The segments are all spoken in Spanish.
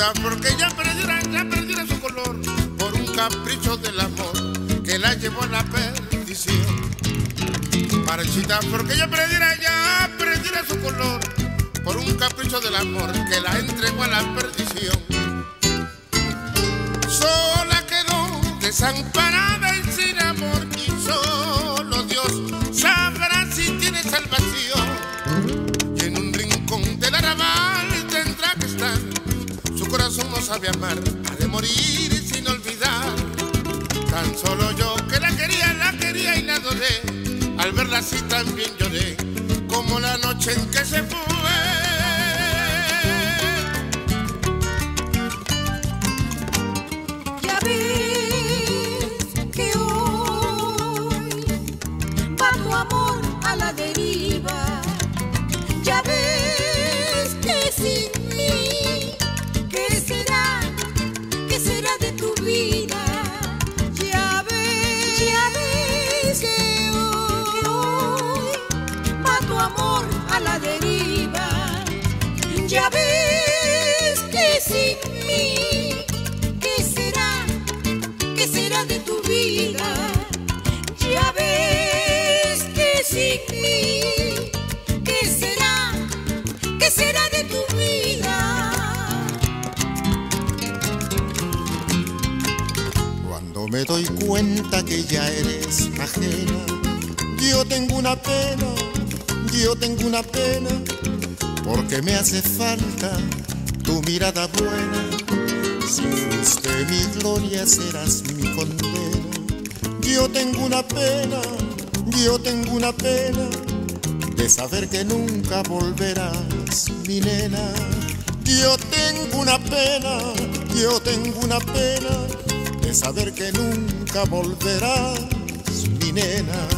Marchita porque ya perdiera su color por un capricho del amor que la llevó a la perdición. Marchita porque ya perdiera su color por un capricho del amor que la entregó a la perdición. Sola quedó, desamparada y sin amor, y solo Dios sabrá si tiene salvación. Y en un rincón del arrabal tendrá que estar, su corazón no sabe amar, ha de morir sin olvidar. Tan solo yo que la quería y la adoré, al verla así también lloré, como la noche en que se fue. Ya ves que hoy va tu amor a la deriva. Ya ves que sin mí, ¿qué será de tu vida? Ya ves que hoy va tu amor a la deriva. Ya ves que sin mí, ¿qué será de tu vida? Ya ves que sin mí, ¿qué será de tu vida? Cuando me doy cuenta que ya eres ajena, yo tengo una pena, porque me hace falta tu mirada buena. Si fuiste mi gloria, serás mi condena. Yo tengo una pena de saber que nunca volverás, mi nena. Yo tengo una pena de saber que nunca volverás, mi nena.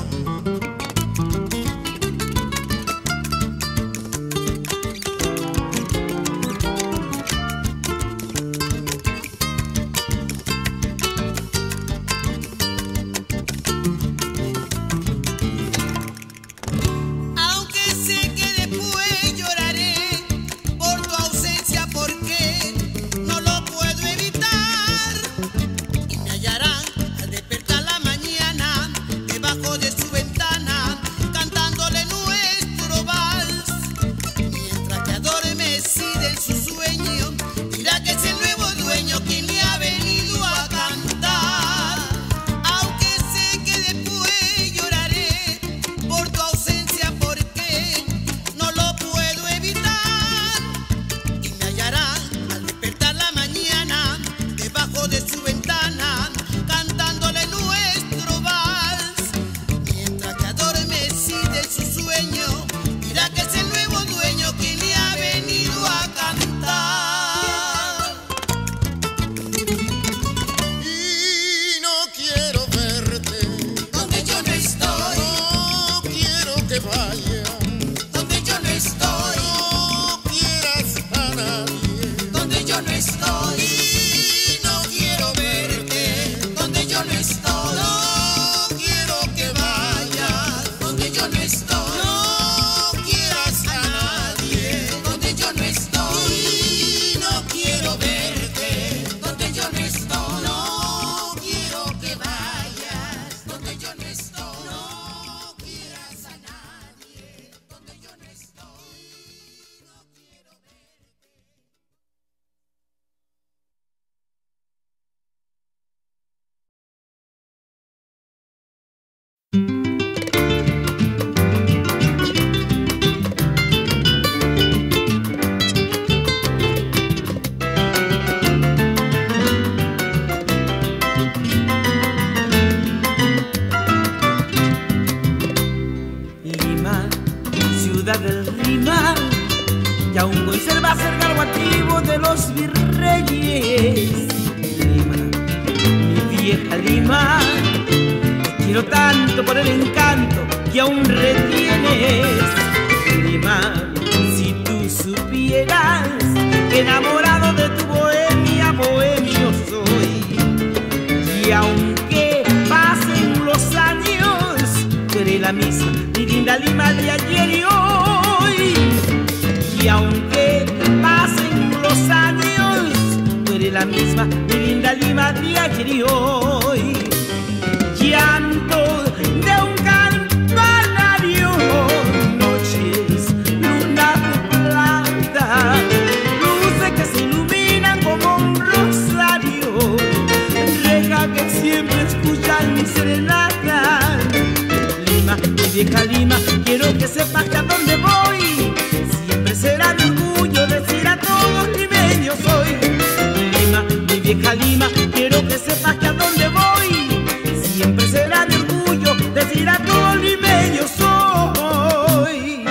Y aunque pasen los años, sigue la misma, mi linda Lima de ayer y hoy. Llanto de un campanario, noches, luna de plata, luces que se iluminan como un rosario, deja que siempre escuchan mi serenata. Lima, mi vieja Lima, quiero que sepas que a donde voy siempre será mi orgullo decir a todos limeños soy. Lima, mi vieja Lima, quiero que sepas que a donde voy siempre será mi orgullo decir a todos limeños soy.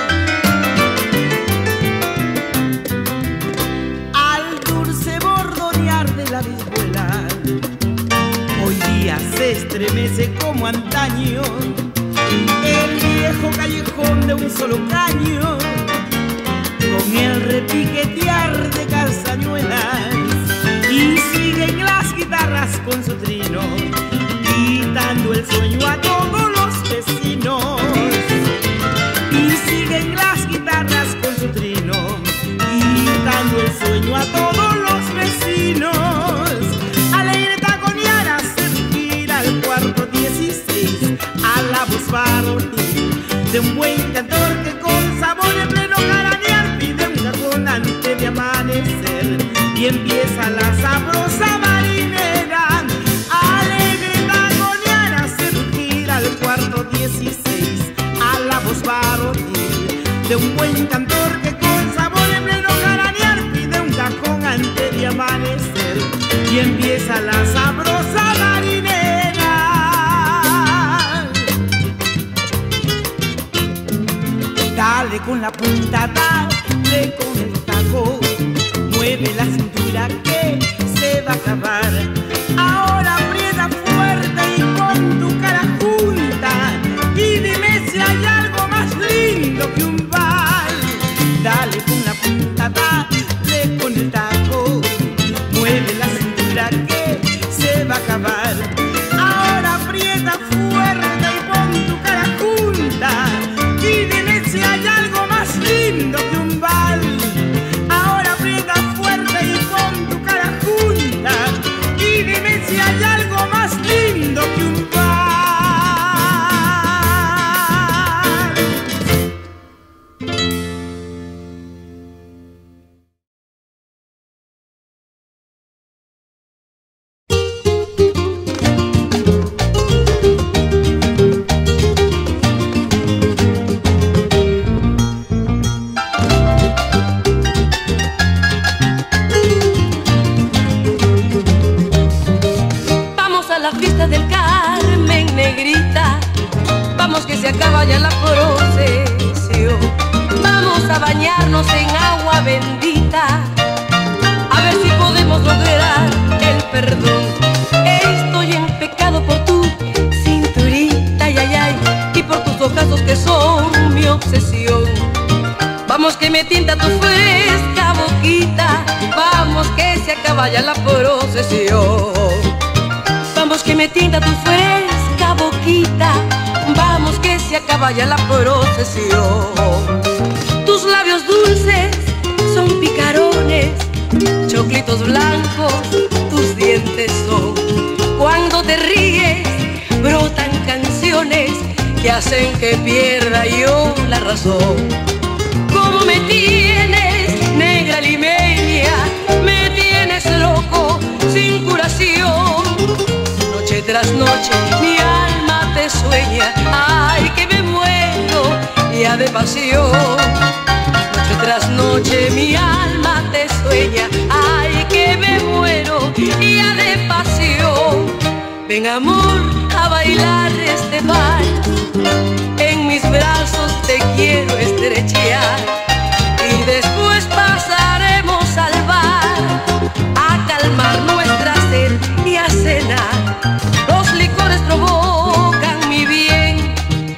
Al dulce bordonear de la vihuela, hoy día se estremece como antaño el viejo callejón de un solo caño, con el repiquetear de castañuelas, y siguen las guitarras con su trino, quitando el sueño a todos los vecinos. Y siguen las guitarras con su trino, quitando el sueño a todos los vecinos. Alegre taconear, servir al cuarto 16, a la voz varonil de un buen cantor que con sabor en pleno jaranear pide un cajón antes de amanecer y empieza la sabrosa marinera. Alegre taconear, servir al cuarto 16, a la voz varonil de un buen cantor que con sabor en pleno jaranear pide un cajón antes de amanecer y empieza la sabrosa marinera. Dale con la punta, dale con el taco, mueve la cintura que se va a acabar. Ahora aprieta fuerte y con tu cara junta y dime si hay algo más lindo que un vals. Dale con la punta, dale con el taco, mueve la cintura que se va a acabar. Ahora aprieta fuerte y con tu cara junta y dime si hay algo más lindo que un vals. Ahora aprieta fuerte y con tu cara junta y dime si hay algo más lindo que un vals. Del Carmen, negrita, vamos que se acaba ya la procesión. Vamos a bañarnos en agua bendita, a ver si podemos lograr el perdón. Estoy en pecado por tu cinturita, ay, ay, ay, y por tus ojazos que son mi obsesión. Vamos que me tienta tu fresca boquita, vamos que se acaba ya la procesión. Vamos que me tienta tu fresca boquita, vamos que se acaba ya la procesión. Tus labios dulces son picarones, choclitos blancos tus dientes son. Cuando te ríes brotan canciones que hacen que pierda yo la razón. ¿Cómo me tienes, negra limeña? Me tienes loco sin curación. Noche tras noche mi alma te sueña, ay que me muero ya de pasión. Noche tras noche mi alma te sueña, ay que me muero ya de pasión. Ven amor a bailar este vals, en mis brazos te quiero estrechar y después pasaremos al bar a calmar nuestra sed y a cenar. Los licores provocan mi bien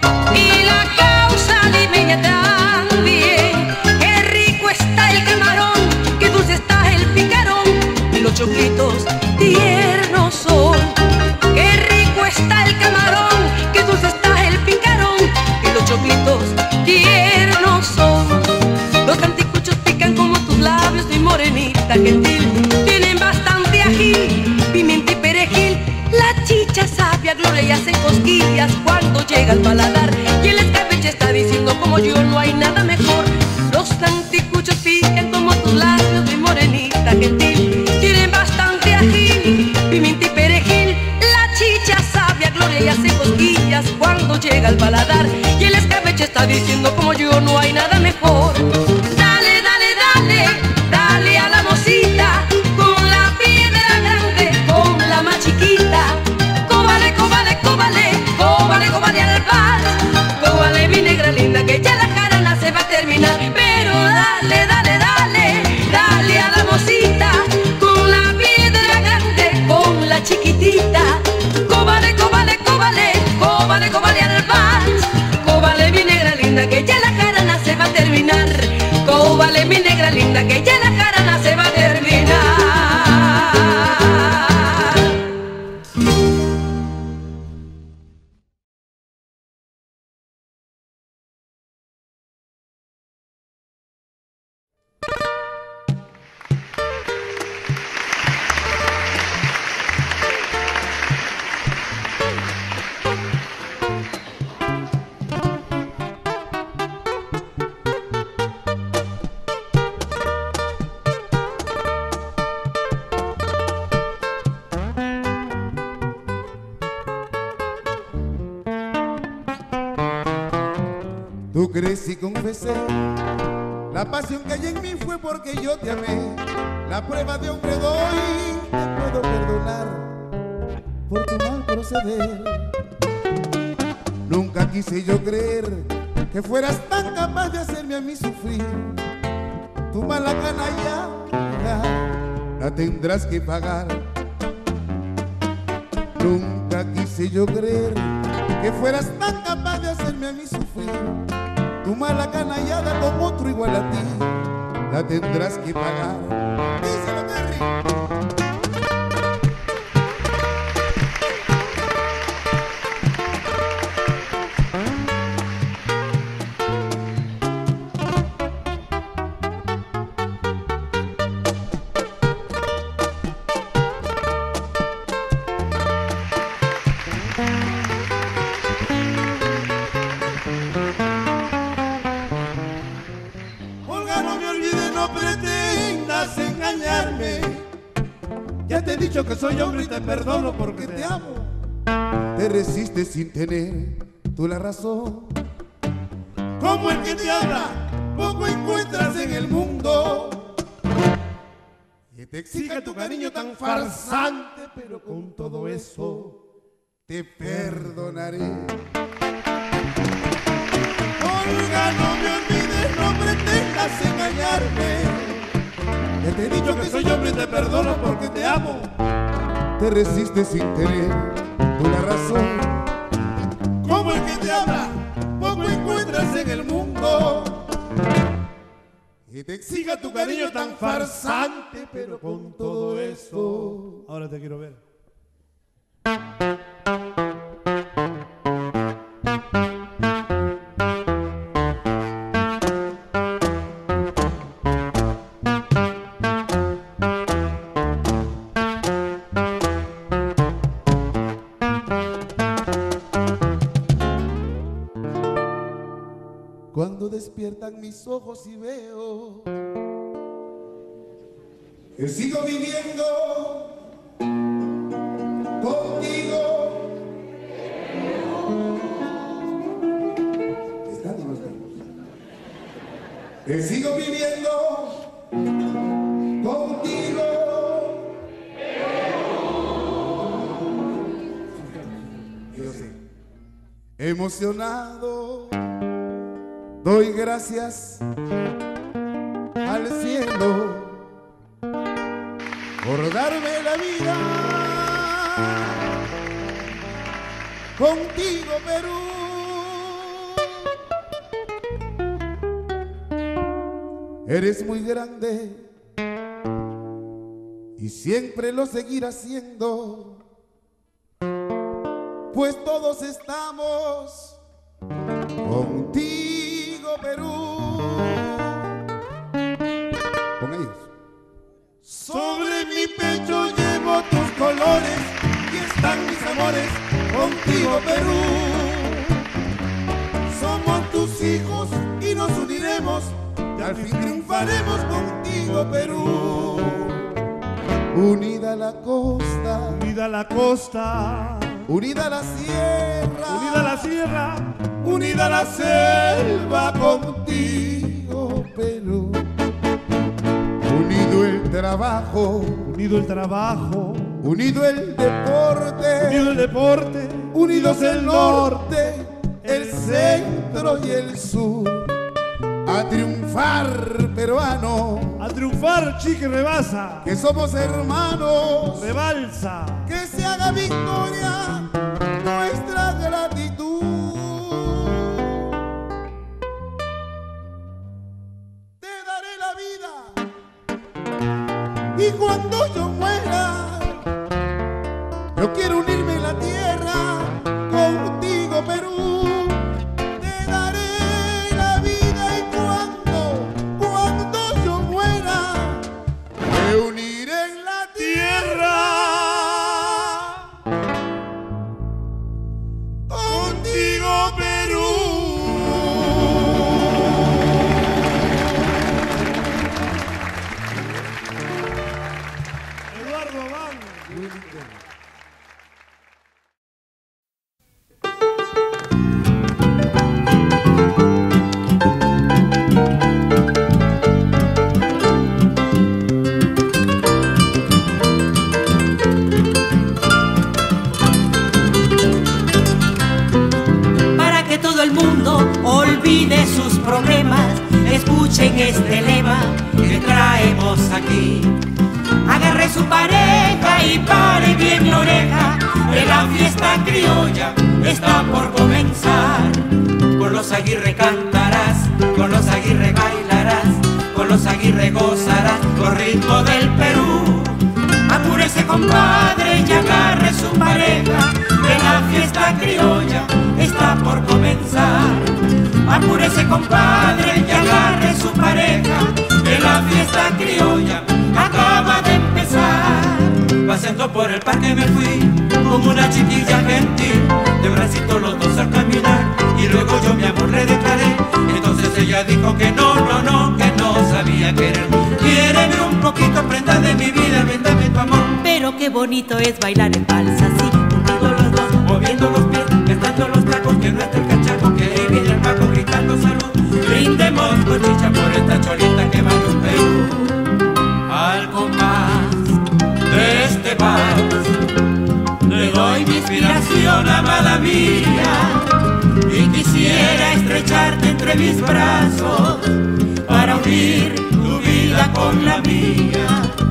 y la causa limeña también. Qué rico está el camarón, qué dulce está el picarón y los choquitos tiernos son. Qué rico está el camarón, qué dulce está el picarón y los choquitos tiernos son. Los canticuchos pican como tus labios, mi morenita gentil, tienen bastante llega al paladar. Y el escabeche está diciendo como yo no hay nada mejor. Los anticuchos pican como tus labios, mi morenita gentil. Tienen bastante ají, pimienta y perejil. La chicha sabe a gloria y hace cosquillas cuando llega al paladar. Y el escabeche está diciendo como yo no hay nada mejor. Dale, dale, dale, dale a la mocita, con la piedra grande, con la más chiquita. Cóbale, cóbale, cóbale, cóbale, cóbale al vals. Cóbale mi negra linda que ya la jarana se va a terminar. Pero dale, dale, dale, dale a la mocita, con la piedra grande, con la chiquitita. Cóbale, cóbale, cóbale, cóbale, cóbale al vals. Cóbale mi negra linda que ya la jarana se va a terminar. Cóbale mi negra linda que ya la jarana se va a terminar. Tú crees y confesé, la pasión que hay en mí fue porque yo te amé. La prueba de hombre doy, te puedo perdonar por tu mal proceder. Nunca quise yo creer que fueras tan capaz de hacerme a mí sufrir. Tu mala canalla la tendrás que pagar. Nunca quise yo creer que fueras tan capaz de hacerme a mí sufrir. Tu mala canallada con otro igual a ti la tendrás que pagar. Díselo, Terry. Ya te he dicho que soy hombre y te perdono porque te amo. Te resistes sin tener tú la razón. Como el que te habla, poco encuentras en el mundo. Que te exija tu cariño tan farsante, pero con todo eso te perdonaré. Olga, no me olvides, no pretendas engañarme. Ya te he dicho que soy hombre y te perdono porque te amo. Te resistes sin tener tú la razón. Como el que te habla, poco encuentras en el mundo. Y te exija tu cariño tan farsante, pero con todo eso. Ahora te quiero ver. Cuando despiertan mis ojos y veo que sigo viviendo contigo. ¿Están o no están? Que sigo viviendo contigo. Yo sé. Emocionado doy gracias al cielo por darme la vida contigo, Perú. Eres muy grande y siempre lo seguirás siendo, pues todos estamos contigo, Perú. Con ellos. Sobre mi pecho llevo tus colores y están mis amores contigo, Perú. Al fin triunfaremos contigo, Perú. Unida la costa, unida la costa, unida la sierra, unida la sierra, unida la selva contigo, Perú. Unido el trabajo, unido el trabajo, unido el deporte, unido el deporte, unidos el norte, el centro y el sur. A triunfar, peruano, a triunfar, Chiqui Rebasa, que somos hermanos, rebalsa, que se haga victoria nuestra gratitud. Te daré la vida y cuando yo muera, yo quiero unirme en la tierra contigo, Perú. Escuchen este lema que traemos aquí. Agarre su pareja y pare bien la oreja, que la fiesta criolla está por comenzar. Con los Aguirre cantarás, con los Aguirre bailarás, con los Aguirre gozarás con ritmo del Perú. Apúrese, compadre, y agarre su pareja, que la fiesta criolla está por comenzar. Apúrese, compadre, y agarre su pareja, que la fiesta criolla acaba de empezar. Paseando por el parque me fui como una chiquilla gentil, de bracito los dos al caminar, y luego yo mi amor le declaré. Entonces ella dijo que no, no, no, que no sabía querer. Quiéreme un poquito, prenda de mi vida, véndame tu amor. Pero qué bonito es bailar en balsa así, unidos los dos, moviendo los pies, gastando los tacos, que no está el cachaco, que ahí viene el Paco gritando salud. Brindemos con chicha por esta cholita que va de un Perú. Al compás de este vals le doy mi inspiración, amada mía, y quisiera estrecharte entre mis brazos para unir tu vida con la mía.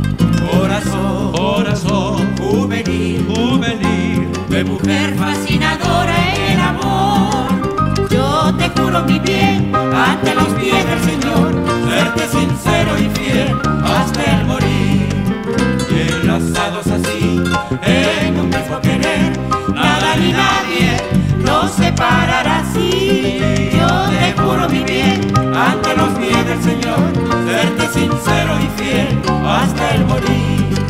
Corazón, corazón juvenil, juvenil, de mujer fascinadora en el amor. Yo te juro mi bien ante los pies del Señor, serte sincero y fiel hasta el morir. Y enlazados así en un mismo querer, nada ni nadie nos separará así. Yo te juro mi bien ante los pies del Señor, serte sincero y fiel hasta el morir.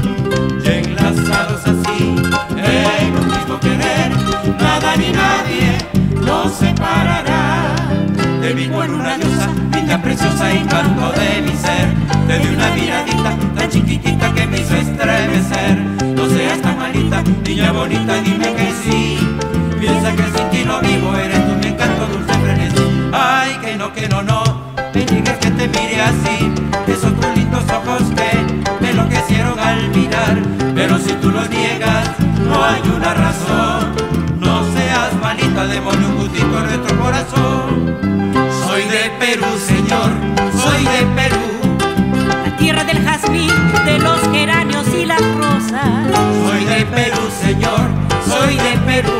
Y enlazados así en un mismo querer, nada ni nadie nos separará. Te vi con una diosa, linda, preciosa y canto de mi ser. Te di una miradita tan chiquitita que me hizo estremecer. No seas tan malita, niña bonita, dime que sí. Piensa que sin ti no vivo, eres tú mi encanto, dulce frenesí. Ay, que no, no, me digas que te mire así. Esos tus lindos ojos que me enloquecieron al mirar. Pero si tú lo niegas, no hay una razón. No seas malita, démosle un gustito a nuestro corazón. Soy de Perú, señor, soy de Perú, la tierra del jazmín, de los geranios y las rosas. Soy de Perú, señor, soy de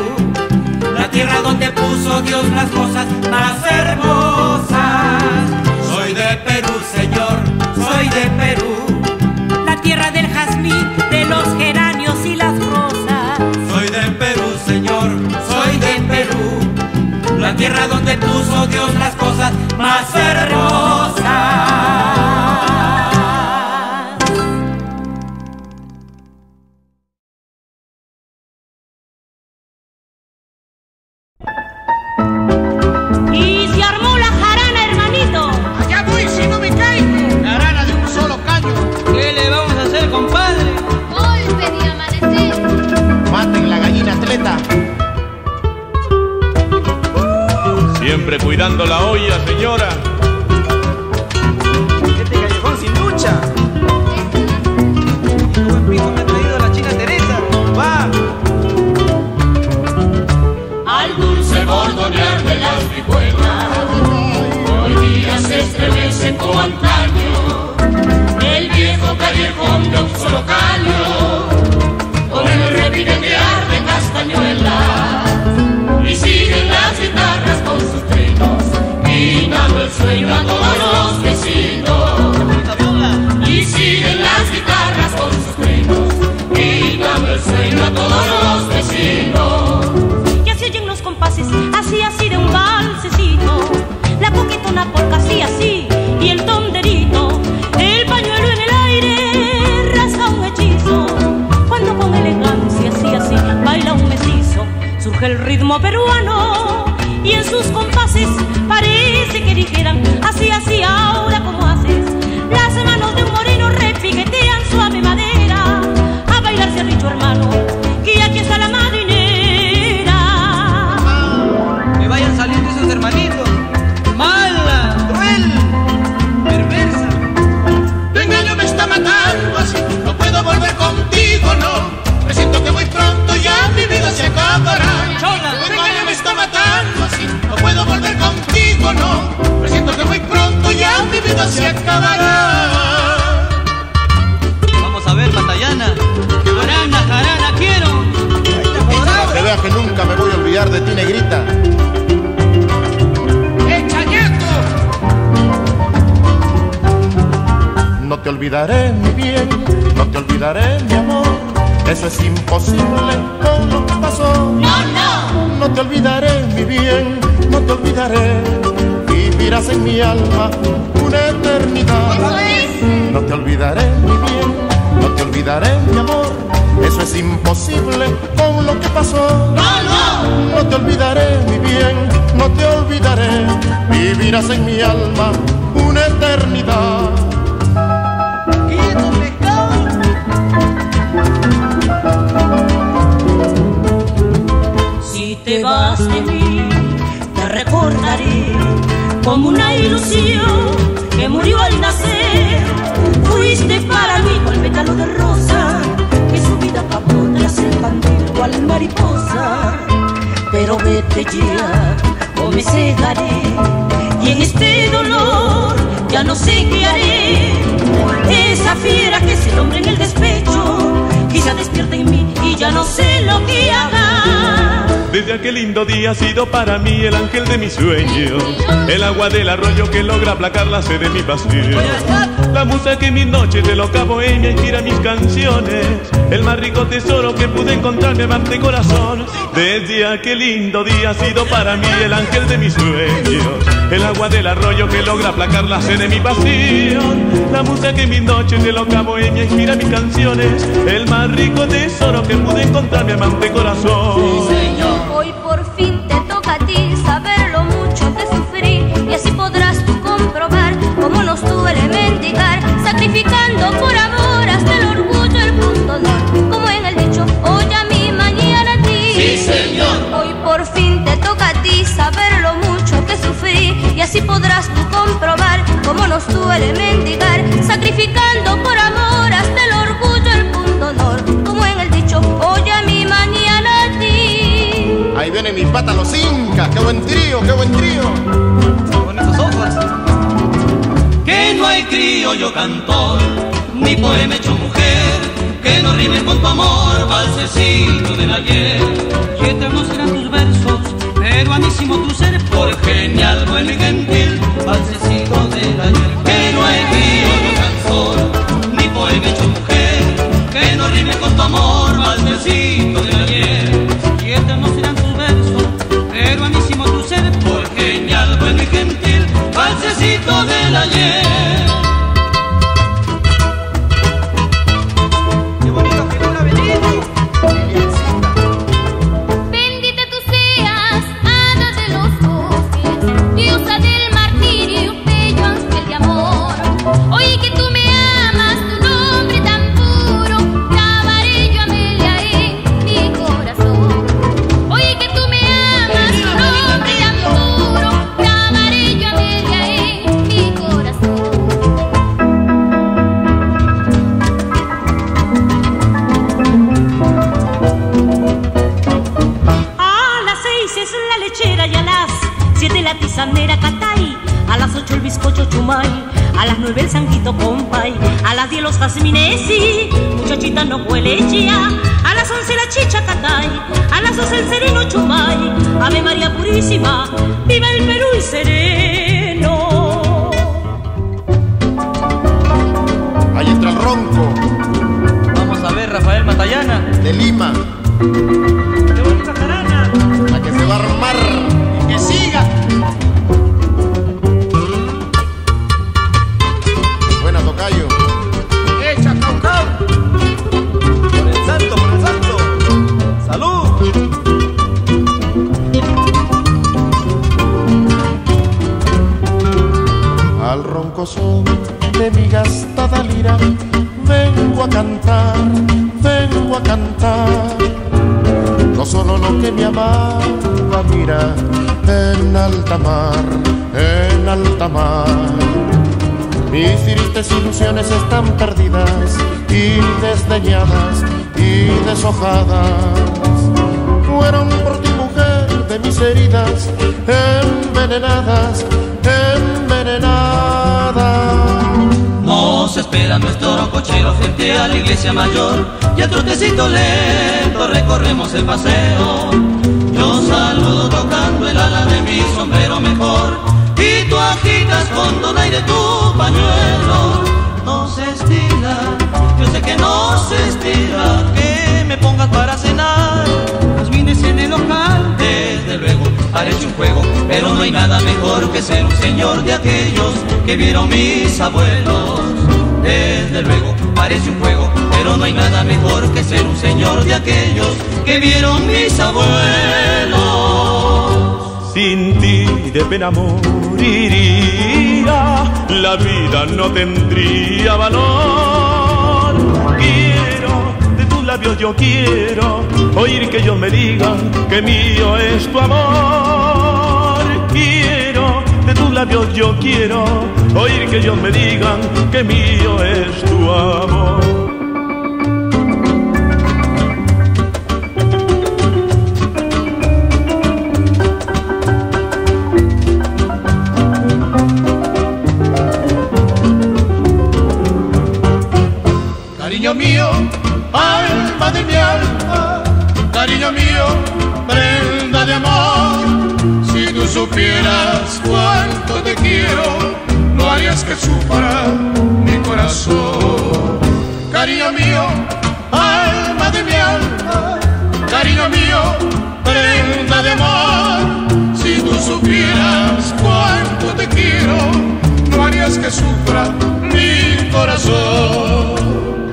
Perú, la tierra donde puso Dios las cosas más hermosas. Soy de Perú, señor, soy de Perú, la tierra del jazmín, de los geranios y las rosas. Soy de Perú, señor, soy de Perú, la tierra donde puso Dios las cosas más hermosas. Y se armó la jarana, hermanito. Allá voy si no me cae. cuidando la olla, señora. Este callejón sin ducha. Y buen pico me ha traído la chica Teresa. Va. Al dulce bordonear de las vihuelas, hoy día se estremece como antaño el viejo callejón de un solo caño, con el repiquetear de castañuelas, y siguen las guitarras con sus trinos, quitando el sueño a todos los vecinos. Y siguen las guitarras con sus trinos, quitando el sueño a todos los vecinos. Y así oyen los compases, así, así de un valsecito, la coquetona polca así, así, y el tonderito, el pañuelo en el aire, rasga un hechizo, cuando con elegancia así, así, baila un mestizo, surge el ritmo peruano, y en sus compases parece que dijeran, así, así, ahora como haces, las manos de un moreno repiquetean suave madera, a bailar cerrito hermano, que aquí está la marinera. Me vayan saliendo esos hermanitos. Mala, cruel, perversa. Tu engaño me está matando así, no puedo volver contigo, no. Presiento que muy pronto ya mi vida se acabará. Tu engaño me está matando así, no puedo volver contigo, no. Presiento que muy pronto ya mi vida se acabará. Vamos a ver, Matallana. Jarana, jarana, quiero. Que veas que nunca me voy a olvidar de ti, negrita. No te olvidaré, mi bien, no te olvidaré, mi amor. Eso es imposible con lo que pasó. No, no. No te olvidaré, mi bien, no te olvidaré. Vivirás en mi alma una eternidad. Eso es. No te olvidaré, mi bien, no te olvidaré, mi amor. Eso es imposible con lo que pasó. No, no. No te olvidaré, mi bien, no te olvidaré. Vivirás en mi alma una eternidad. ¡Quieto, pescado! Si te vas de mí, te recordaré como una ilusión que murió al nacer. Fuiste para mí cual pétalo de rosa que su vida acabó tras el candil cual mariposa. Pero vete ya o me cegaré, y en este dolor ya no sé qué haré. Esa fiera que es el hombre en el despecho quizá despierta en mí y ya no sé lo que haga. Desde aquel lindo día ha sido para mí el ángel de mis sueños, el agua del arroyo que logra aplacar la sed de mi pasión, la musa que en mis noches de loca bohemia inspira mis canciones, el más rico tesoro que pude encontrar mi amante corazón. Desde aquel lindo día ha sido para mí el ángel de mis sueños, el agua del arroyo que logra aplacar la sed de mi pasión, la musa que en mis noches de loca bohemia inspira mis canciones, el más rico tesoro que pude encontrar mi amante corazón. Sí, señor. Hoy por fin te toca a ti saber lo mucho que sufrí, y así podrás tú comprobar cómo nos duele mendigar, sacrificando por amor hasta el orgullo, el punto honor, como en el dicho, hoy a mí, mañana a ti. Sí, señor. Hoy por fin te toca a ti saber lo mucho que sufrí, y así podrás tú comprobar cómo nos duele mendigar, sacrificando por amor hasta el orgullo, el punto honor, como en el dicho, hoy a mí, mañana a ti. Ahí vienen mis patas los incas, qué buen trío, qué buen trío. Con esos ojos. Que no hay criollo cantor, ni poema hecho mujer, que no rime con tu amor, valsecito del ayer. Y eternos serán tus versos, peruanísimo tu ser, Por genial, bueno y gentil, valsecito del ayer. Que no hay criollo cantor, ni poema hecho mujer, que no rime con tu amor, valsecito del ayer. y eternos serán tus versos, peruanísimo tu ser, Por genial, bueno y gentil, valsecito del ayer. qué bonita figura, Benito. Bendita tú seas, hada de los dos, Chumay, a las 9 el Sanguito Compay, a las 10 los jazmines y muchachita no huele ya, a las 11 la chicha Catay, a las 12 el sereno Chumay, Ave María Purísima, viva el Perú y sereno. Ahí entra el ronco. Vamos a ver Rafael Matallana de Lima. ¡Qué bonita jarana! La que se va a armar. ¡Que siga! Buena, tocayo. ¡Echa, caucao! ¡Por el santo, por el santo! ¡Salud! Al ronco son de mi gastada lira vengo a cantar, vengo a cantar. No solo lo que mi amada mira en alta mar, en alta mar. Mis tristes ilusiones están perdidas y desdeñadas y deshojadas. Fueron por ti, mujer, de mis heridas envenenadas, envenenadas. Nos espera nuestro cochero frente a la iglesia mayor y al trotecito lento recorremos el paseo. Yo saludo tocando el ala de mi sombrero mejor y tú agitas con donaire tu pañuelo. No se estira, yo sé que no se estira, que me pongas para cenar. Los vines en el local, desde luego parece un juego, pero no hay nada mejor que ser un señor de aquellos que vieron mis abuelos. Desde luego parece un juego, pero no hay nada mejor que ser un señor de aquellos que vieron mis abuelos. Sin ti de pena moriría, la vida no tendría valor. Quiero de tus labios, yo quiero oír que ellos me digan que mío es tu amor. Quiero de tus labios, yo quiero oír que ellos me digan que mío es tu amor. Cariño mío, alma de mi alma, cariño mío, prenda de amor. Si tú supieras cuánto te quiero, no harías que sufra mi corazón. Cariño mío, alma de mi alma, cariño mío, prenda de amor. Si tú supieras cuánto te quiero, no harías que sufra mi corazón.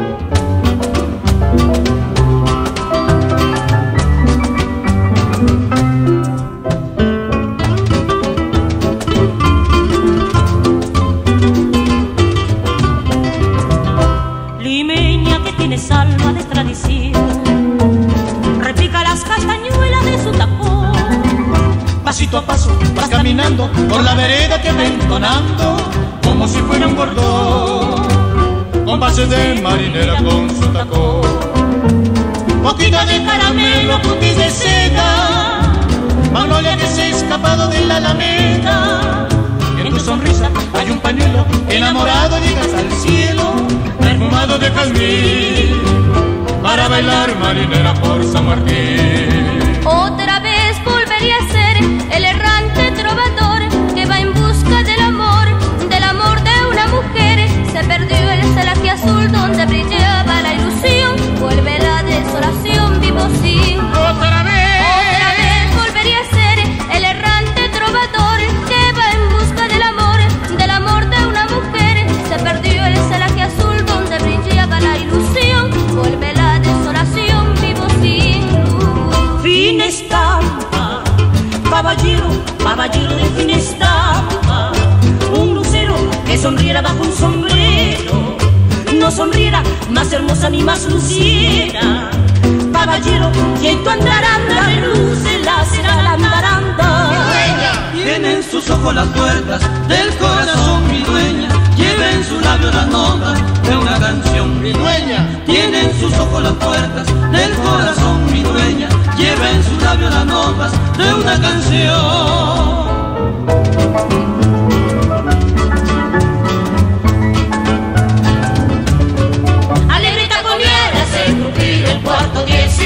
Limeña que tienes alma de tradición, repica las castañuelas de su tacón. Pasito a paso vas caminando por la vereda que va entonando como si fuera un bordón, compases de marinera con su tacón. Boquita de caramelo, cutis de seda, magnolia que se ha escapado de la alameda. En tu sonrisa hay un pañuelo enamorado, llegas al cielo, perfumado de jazmín, para bailar marinera por San Martín. Otra vez volvería a ser el errante trovador que va en busca del amor de una mujer. Se perdió el celaje azul donde brillaba la ilusión, vuelve la desolación, vivo sin. Otra vez volvería a ser el errante trovador que va en busca del amor de una mujer. Se perdió el celaje azul donde brillaba la ilusión, vuelve la desolación, vivo sin luz. Fin estampa, caballero, caballero de fin estampa, un lucero que sonriera bajo un sombrero, no sonriera más hermosa ni más luciera. Caballero, y en tu andaranda reluce la cera la andaranda. Tiene en sus ojos las puertas del corazón, mi dueña, lleva en su labio las notas de una canción, mi dueña. Tiene en sus ojos las puertas del corazón, mi dueña, lleva en su labio las notas de una canción.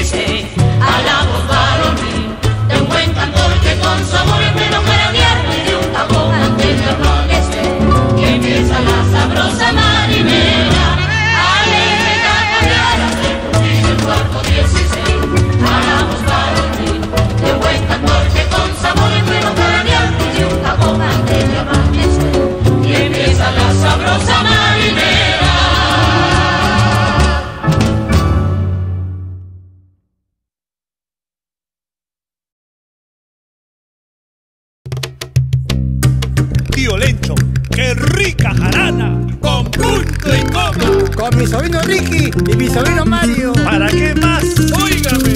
16. A la voz varonil de un buen cantor que con sabor es menos caranearme de un cajón antes de amanecer. Y empieza la sabrosa marinera, alegre cacarear hasta el cumplir el cuarto 16. A la voz varonil de un buen cantor que con sabor es menos caranearme de un cajón antes de amanecer. Y empieza la sabrosa marinera. Tío Lencho, qué rica jarana, con punto y coma. Con mi sobrino Ricky y mi sobrino Mario. ¿Para qué más? Óigame.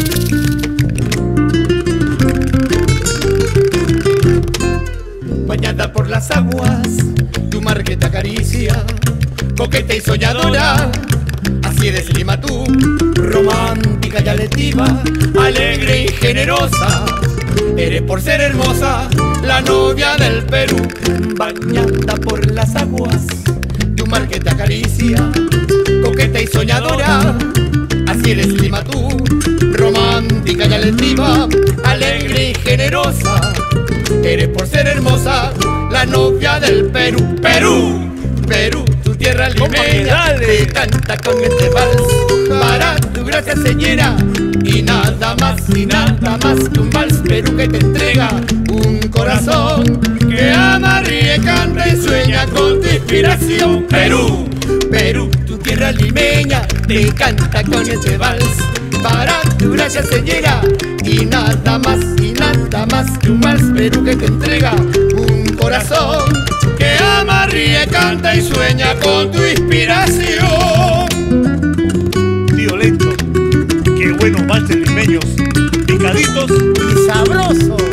Bañada por las aguas, tu mar que te acaricia, coqueta y soñadora, así eres Lima tú, romántica y aletiva, alegre y generosa. Eres por ser hermosa, la novia del Perú. Bañada por las aguas, tu mar que te acaricia, coqueta y soñadora, así eres Lima tú, romántica y alentiva, alegre y generosa. Eres por ser hermosa, la novia del Perú. Perú, Perú, tu tierra limeña, te canta con este vals para tu gracia señera. Y nada más que un vals, Perú, que te entrega un corazón que ama, ríe, canta y sueña con tu inspiración. Perú, Perú, tu tierra limeña, te canta con este vals para tu gracia señera. Y nada más que un vals, Perú, que te entrega un corazón que ama, ríe, canta y sueña con tu inspiración. Tío Lencho, qué buenos valses limeños, picaditos y sabrosos.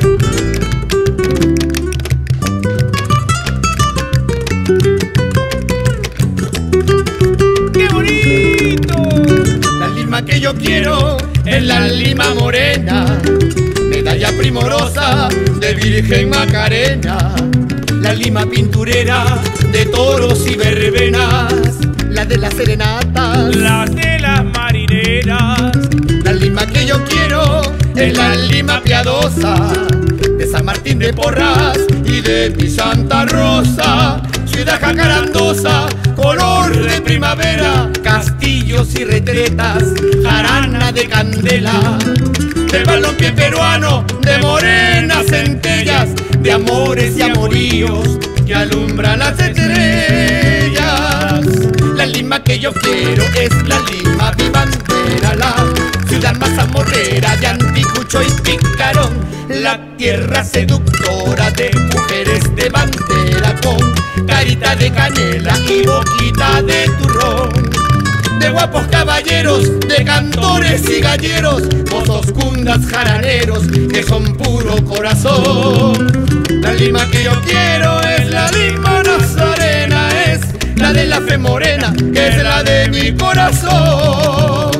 ¡Qué bonito! La Lima que yo quiero es la Lima morena, medalla primorosa de Virgen Macarena. La Lima pinturera de toros y verbenas, la de las serenatas, la de las marineras. La Lima que yo quiero es la Lima piadosa de San Martín de Porras y de mi Santa Rosa. Ciudad jacarandosa, color de primavera, castillos y retretas, jarana de candela, del balompié peruano, de morenas centellas, de amores y amoríos que alumbran las estrellas. La Lima que yo quiero es la Lima mi bandera, la ciudad más amorrera de Anticucho y Picarón, la tierra seductora de mujeres de bandera con carita de canela y boquita de turrón, de guapos caballeros, de cantores y galleros, mozos cundas jaraneros que son puro corazón. La Lima que yo quiero es la Lima nazarena, es la de la fe morena, que es la de mi corazón.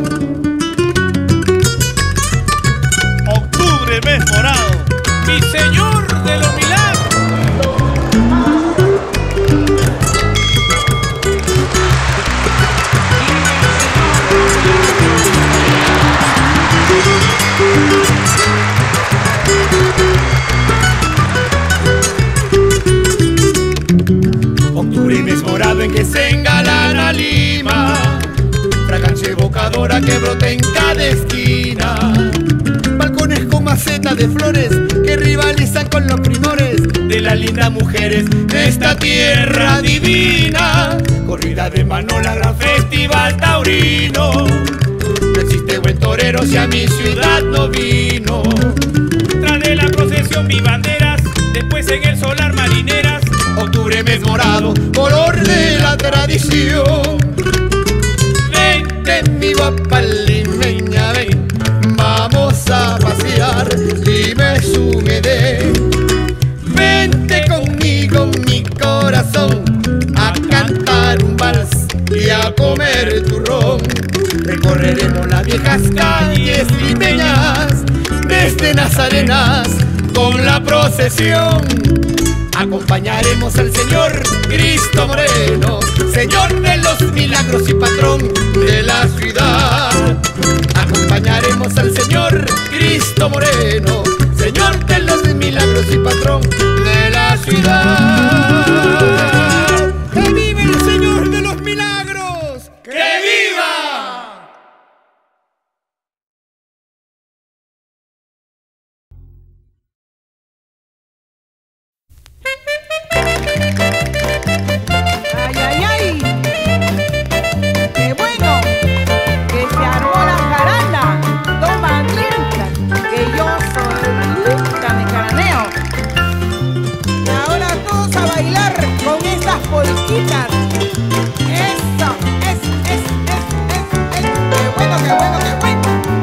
Octubre, mes morado, mi señor de los milagros. Octubre y mes morado en que se engalana Lima, fragancia evocadora que brota en cada esquina, balcones con maceta de flores que rivalizan con los primores de las lindas mujeres de esta tierra divina. Corrida de Manola, gran festival taurino, no existe buen torero si a mi ciudad no vino. Tras de la procesión vi banderas, después en el solar marineras. Octubre, mes morado, color de la tradición. Vente mi guapa limeña, ven, vamos a pasear, dime su medé. Vente conmigo mi corazón, a cantar un vals y a comer turrón. Recorreremos las viejas calles limeñas, desde Nazarenas con la procesión. Acompañaremos al Señor Cristo Moreno, Señor de los milagros y patrón de la ciudad. Acompañaremos Dios y patrón de la ciudad. ¡Que vive el Señor de los Milagros! ¡Que viva! ¡Ay, ay, ay! ¡Qué bueno! Que se armó la jarana. Toma mientras que yo solita me caraneo. Y ahora todos a bailar con esas polquitas. ¡Eso! ¡Es! ¡Qué bueno, qué bueno, qué bueno!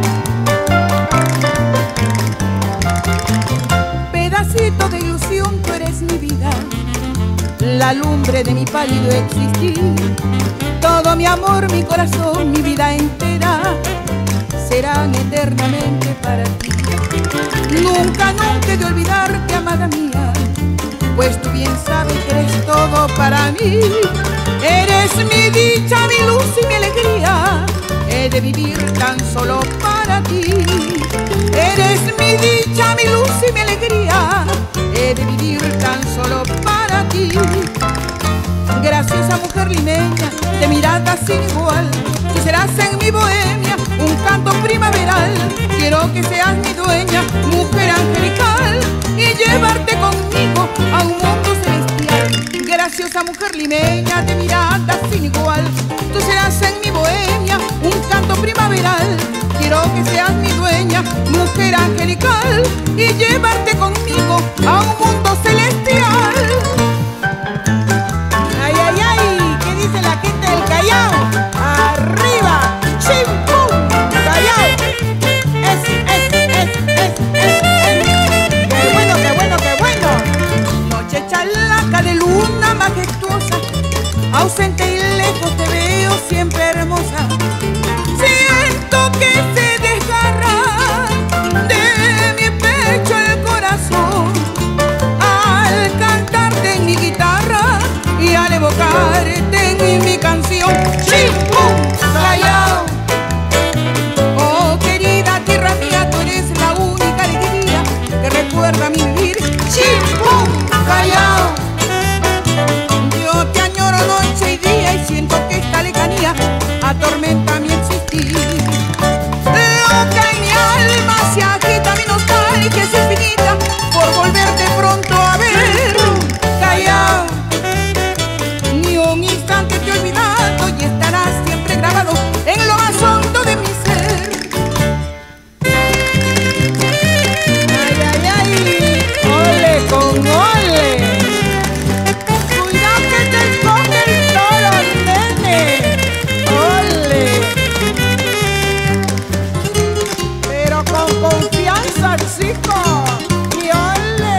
Pedacito de ilusión, tú eres mi vida, la lumbre de mi pálido existir. Todo mi amor, mi corazón, mi vida entera serán eternamente para ti. Nunca, nunca he de olvidarte, amada mía, pues tú bien sabes que eres todo para mí. Eres mi dicha, mi luz y mi alegría, he de vivir tan solo para ti. Eres mi dicha, mi luz y mi alegría, he de vivir tan solo para ti. Graciosa mujer limeña, de mirada sin igual, tú serás en mi bohemia un canto primaveral. Quiero que seas mi dueña, mujer angelical, y llevarte conmigo a un mundo celestial. Graciosa mujer limeña, de mirada sin igual, tú serás en mi bohemia un canto primaveral. Quiero que seas mi dueña, mujer angelical, y llevarte conmigo a un mundo celestial. Ay, ay, ay, ¿qué dice la gente del Callao? Arriba, chimpum, Callao. Qué bueno, qué bueno, qué bueno. Noche chalaca de luna majestuosa, ausente y lejos te veo siempre hermosa. Siento que se desgarra de mi pecho el corazón al cantarte en mi guitarra y al evocarte en mi canción. ¡Chimpum! Callao. Oh, querida tierra mía, tú eres la única alegría que recuerda mi vivir. ¡Chimpum! Callao. Yo te añoro noche y día y siento que esta lejanía atormenta mi existir. Loca en mi alma se agita mi nostalgia, es infinita por volverte pronto a ver. Callao. Ni un instante te he olvidado y estarás siempre grabado en lo más hondo de mi ser. Ay, ay, ay, ole con ole. Cuidado que te esconde el toro, nene. Ole. Pero con confianza, chico. Y ole.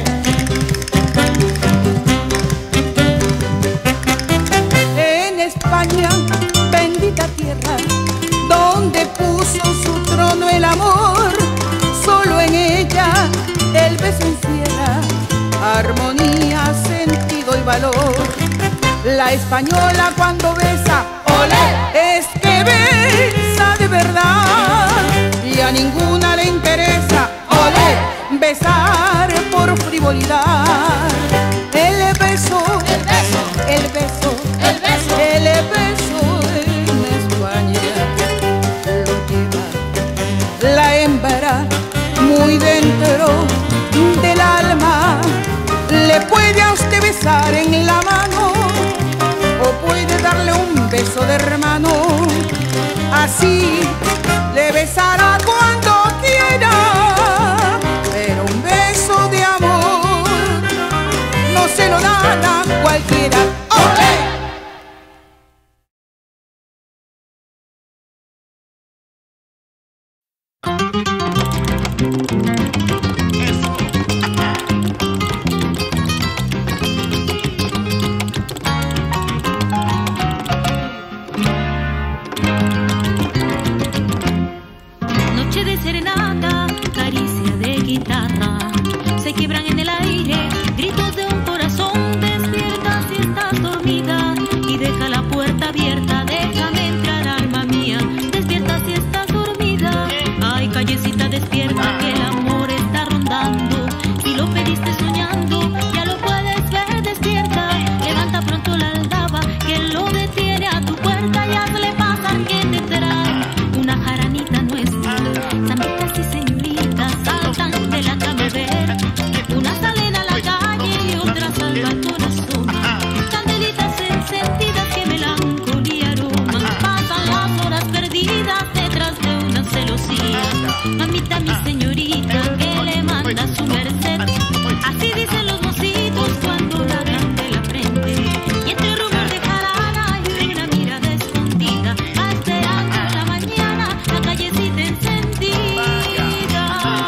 En España, bendita tierra, donde puso su trono el amor, solo en ella el beso encierra armonía, sentido y valor. La española cuando besa, olé, es que besa de verdad y a ninguna le interesa, olé, besar por frivolidad. El beso, el beso, el beso, el beso, el beso en España lo lleva la hembra muy dentro del alma. Le puede a usted besar en la mano o puede darle un beso de hermano. Así le besará cuando quiera, pero un beso de amor no se lo dan a cualquiera. ¡Olé! mamita, mi señorita, que le manda su merced. Así dicen los mocitos cuando la dan de la frente. Y entre rumor de jarana y una mirada escondida, va esperando la mañana la callecita encendida.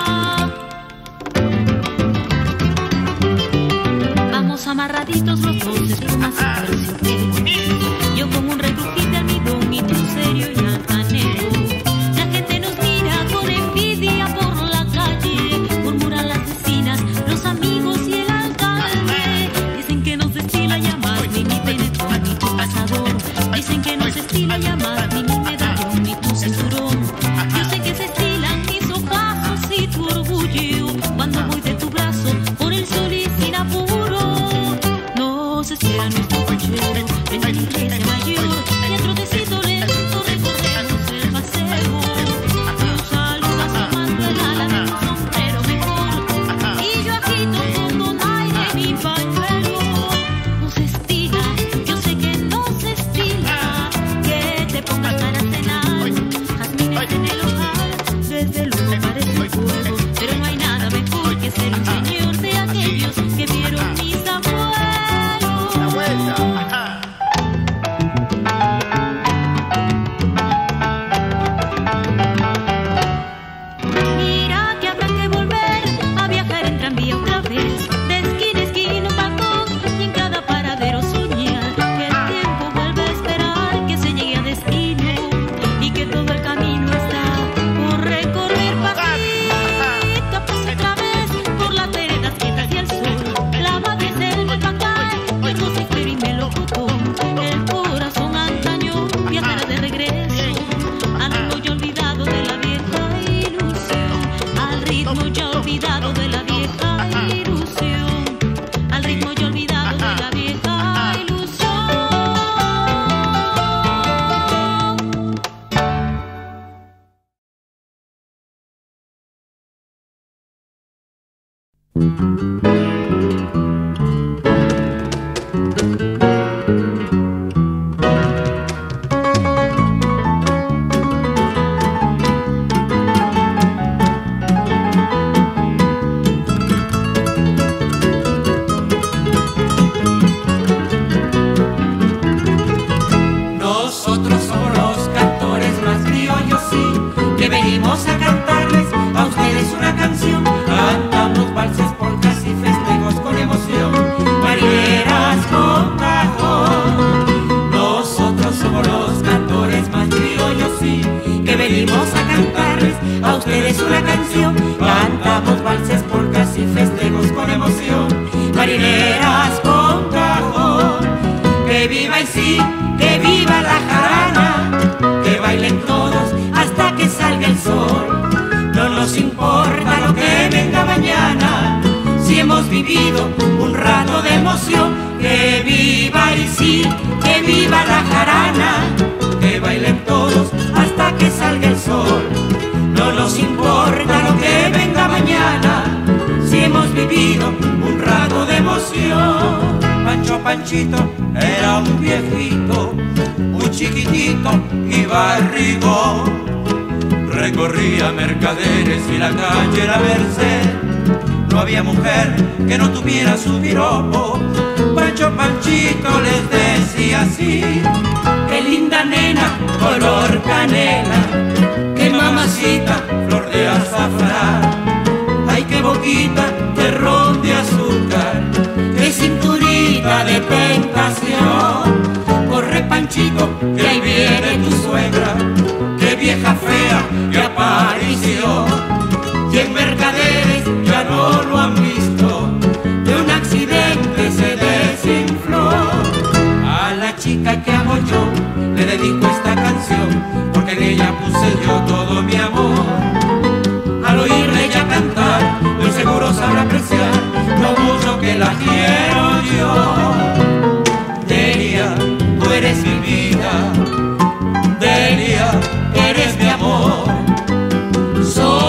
Vamos amarraditos los dos, espumas y terciopelo. Yo con un relujito de almidón y tú serio y altanero. La gente nos mira con envidia por la calle, murmuran las vecinas, los amigos y el alcalde. Dicen que nos estila llamar ni mi penetrón ni tu pasador. Dicen que nos estila llamar ni mi medallón ni tu cinturón. Yo sé que se estilan mis ojazos y tu orgullo cuando voy de tu brazo por el sol y sin apuro. Nos espera nuestro cochero en la iglesia mayor y a trotecito lento recorremos el paseo. Tú saludas tomando el ala de tu sombrero mejor y yo agito con donaire mi pañuelo. Nos estila, yo sé que nos estila que te pongas para cenar jazmines en el ojal. Desde luego parece un juego, pero no hay nada mejor que ser un señor de aquellos que vieron mis abuelos. Mira que habrá que volver a viajar en tranvía otra vez, de esquina a esquina un balcón y en cada paradero soñar que el tiempo vuelve a esperar que se llegue a destino y que todo el camino está por recorrer pasito pues otra vez por las veredas quietas y el sol. La madre selva el pacay, el vocifero y melocotón, el corazón antaño viajará de regreso al ritmo ya olvidado de la vieja ilusión, al ritmo ya olvidado de la vieja ilusión, al ritmo ya olvidado de la vieja ilusión. Nosotros somos los cantores más criollos, sí, que venimos a cantarles a ustedes una canción. Cantamos valses, polcas y festejos con emoción, marineras con cajón. Nosotros somos los cantores más criollos, sí, que venimos a cantarles a ustedes una canción. Cantamos valses, polcas y festejos con emoción, marineras con cajón. Que viva y sí, que viva la jarana, que bailen todos hasta que salga el sol. No nos importa lo que venga mañana, si hemos vivido un rato de emoción. Que viva y sí, que viva la jarana, que bailen todos hasta que salga el sol. No nos importa lo que venga mañana, si hemos vivido un rato de emoción. Pancho Panchito era un viejito, muy chiquitito y barrigón. Recorría Mercaderes y la calle La Merced. No había mujer que no tuviera su piropo. Pancho Panchito les decía así: qué linda nena, color canela, qué mamacita, flor de azafrán. Ay, qué boquita de ron de azúcar, qué cinturita de tentación. Corre Panchito, que ahí viene tu suegra, qué vieja fea que apareció. Y en Mercaderes ya no lo han visto, de un accidente se desinfló. A la chica que amo yo le dedico esta canción, porque en ella puse yo todo mi amor. Al oírla ella cantar, muy seguro sabrá apreciar lo mucho que la quiero yo. Delia, tú eres mi vida, Delia, eres mi amor. Soy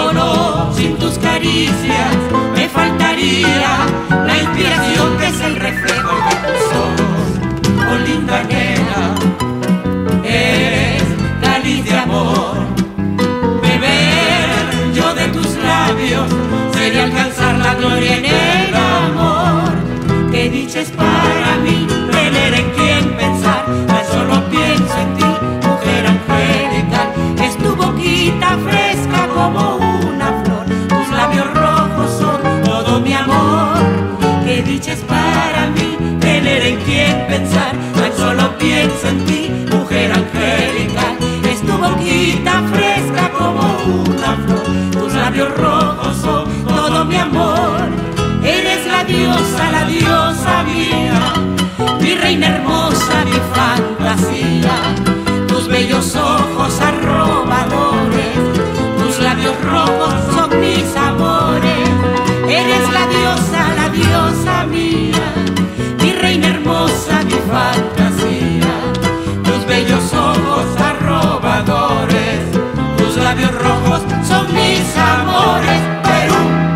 reina hermosa, mi fantasía, tus bellos ojos arrobadores, tus labios rojos son mis amores. Eres la diosa mía, mi reina hermosa, mi fantasía, tus bellos ojos arrobadores, tus labios rojos son mis amores. Perú.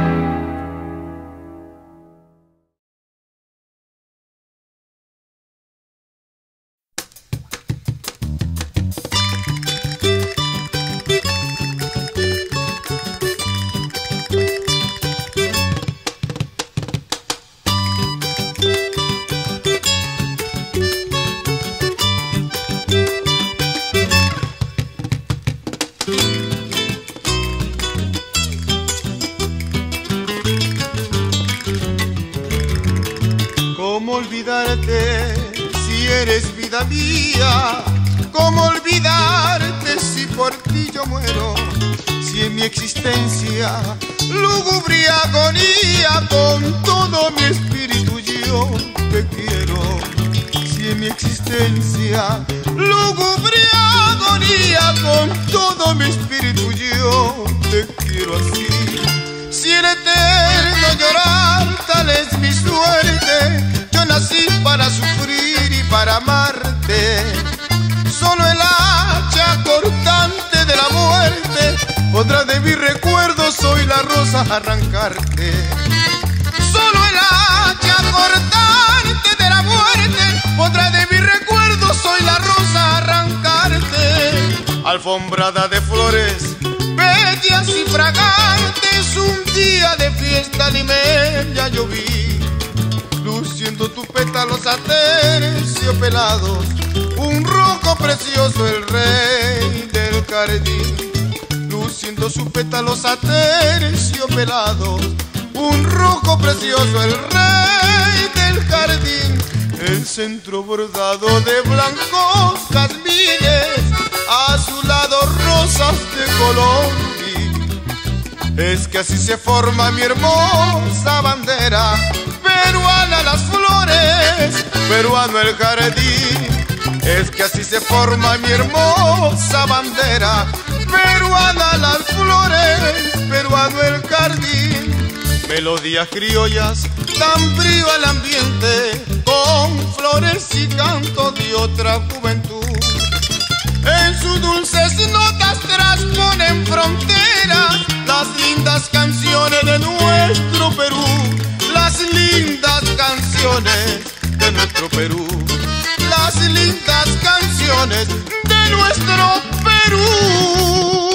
¿Cómo olvidarte si eres vida mía? ¿Cómo olvidarte si por ti yo muero? Si en mi existencia lúgubre agonía, con todo mi espíritu yo te quiero. Si en mi existencia lúgubre agonía, con todo mi espíritu yo te quiero así. Si el eterno llorar tal es mi suerte, yo nací para sufrir y para amarte. Solo el hacha cortante de la muerte podrá de mi recuerdo, soy la rosa, arrancarte. Solo el hacha cortante de la muerte podrá de mi recuerdo, soy la rosa, arrancarte. Alfombrada de flores bellas y fragantes, un día de fiesta limeña yo vi, luciendo tus pétalos aterciopelados, un rojo precioso el rey del jardín. Luciendo sus pétalos aterciopelados, un rojo precioso el rey del jardín. El centro bordado de blancos jazmines, a su lado rosas de color. Es que así se forma mi hermosa bandera, peruana las flores, peruano el jardín. Es que así se forma mi hermosa bandera, peruana las flores, peruano el jardín. Melodías criollas dan brío al ambiente, con flores y canto de otra juventud. En sus dulces notas trasponen fronteras las lindas canciones de nuestro Perú, las lindas canciones de nuestro Perú, las lindas canciones de nuestro Perú.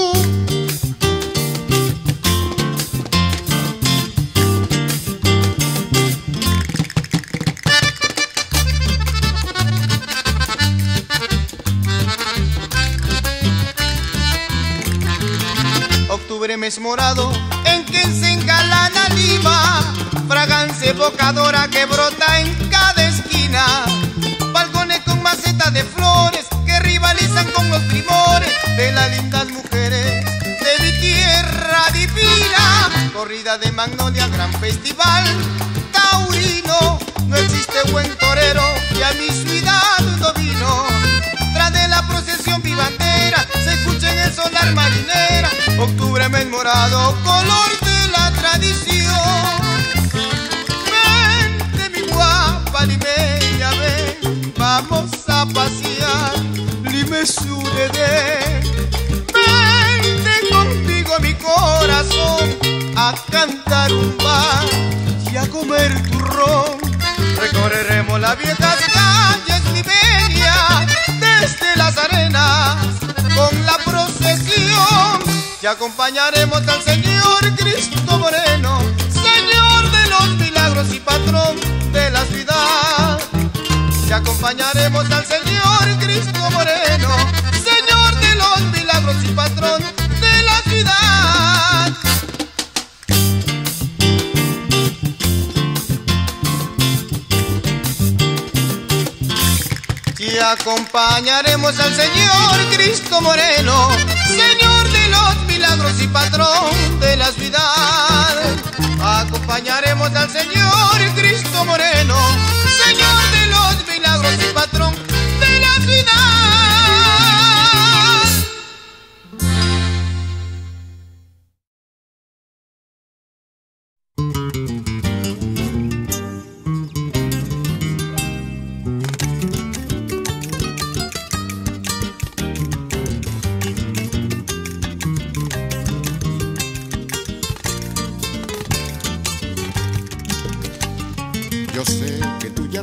Octubre mes morado en que se engalana Lima, fragancia evocadora que brota en cada esquina, balcones con macetas de flores que rivalizan con los primores de las lindas mujeres de mi tierra divina. Corrida de magnolia, gran festival taurino, no existe buen torero y a mi ciudad no vino. Tras de la procesión mi bandera se escucha en el sonar marinera. Octubre mes morado, color de la tradición. Vente mi guapa limeña, ven, vamos a pasear Limesúrede. Vente conmigo mi corazón a cantar un bar y a comer turrón. Recorreremos las viejas calles limeñas desde las arenas con la procesión. Y acompañaremos al Señor Cristo Moreno, Señor de los milagros y patrón de la ciudad. Y acompañaremos al Señor Cristo Moreno, Señor de los milagros y patrón de la ciudad. Y acompañaremos al Señor Cristo Moreno, Señor de los milagros y patrón de la ciudad. Acompañaremos al Señor Cristo Moreno, Señor de los milagros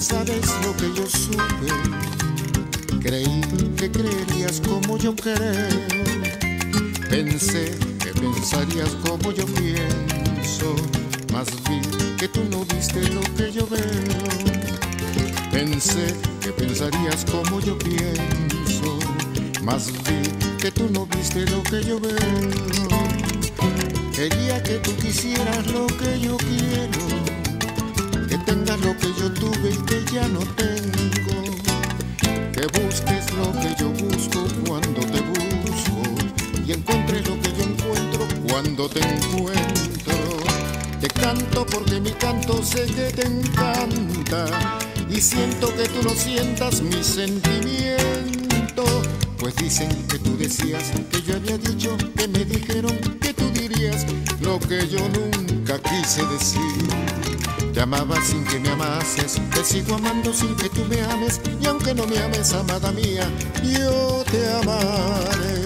sabes lo que yo supe. Creí que creerías como yo creo. Pensé que pensarías como yo pienso. Mas vi que tú no viste lo que yo veo. Pensé que pensarías como yo pienso. Mas vi que tú no viste lo que yo veo. Quería que tú quisieras lo que yo quiero, que tengas lo que yo tuve y que ya no tengo, que busques lo que yo busco cuando te busco y encuentres lo que yo encuentro cuando te encuentro. Te canto porque mi canto sé que te encanta y siento que tú no sientas mi sentimiento. Pues dicen que tú decías que yo había dicho, que me dijeron que tú dirías lo que yo nunca quise decir. Te amaba sin que me amases, te sigo amando sin que tú me ames, y aunque no me ames, amada mía, yo te amaré.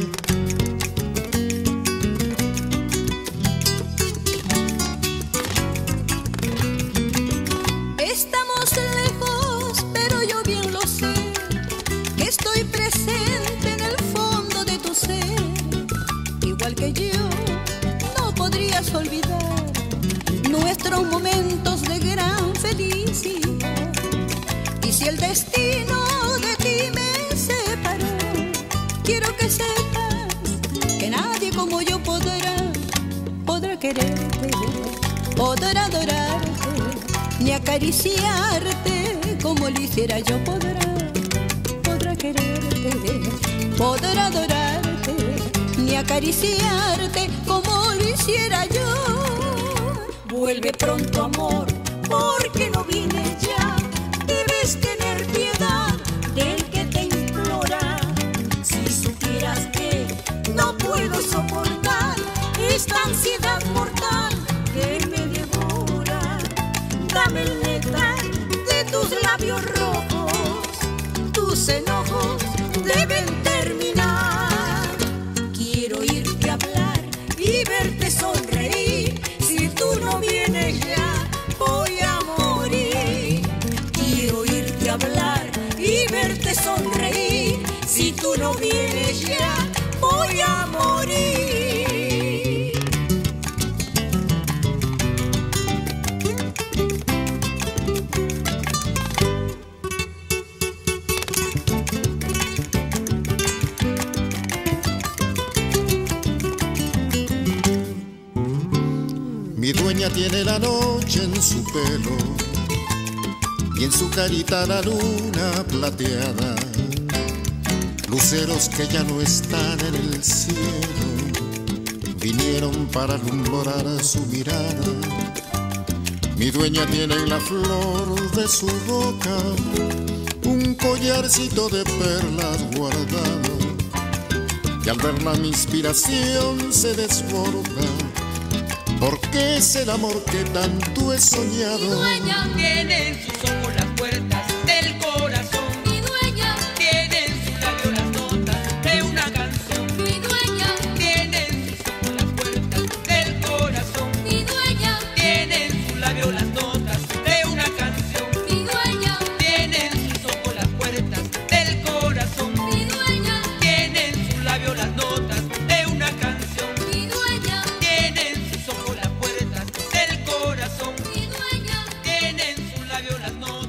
Estamos lejos, pero yo bien lo sé, que estoy presente en el fondo de tu ser. Igual que yo, no podrías olvidar nuestros momentos de gran felicidad. Y si el destino de ti me separó, quiero que sepas que nadie como yo podrá quererte, podrá adorarte, ni acariciarte como lo hiciera yo. Podrá quererte, podrá adorarte, ni acariciarte como lo hiciera yo. Vuelve pronto, amor, porque no vine ya. Debes tener piedad del que te implora. Si supieras que no puedo soportar esta ansiedad mortal que me devora. Dame el néctar de tus labios rojos, tus enojos deben terminar. Quiero oírte hablar y verte sonreír. Si tú no vienes ya, voy a morir. Quiero oírte hablar y verte sonreír. Si tú no vienes ya, voy a morir. Mi dueña tiene la noche en su pelo y en su carita la luna plateada, luceros que ya no están en el cielo, vinieron para alumbrar su mirada. Mi dueña tiene en la flor de su boca un collarcito de perlas guardado, y al verla mi inspiración se desborda, porque es el amor que tanto he soñado. Mi dueña tiene en sus ojos las puertas del corazón. Mi dueña tiene en sus labios las notas de una canción. Mi dueña tiene en sus ojos las puertas del corazón. Mi dueña tiene en sus labios las notas de una canción. Mi dueña tiene en sus ojos las puertas del corazón. Mi dueña tiene en sus labios las notas de una canción. Mi dueña tiene en sus ojos las puertas del corazón. Mi dueña tiene en sus labios las notas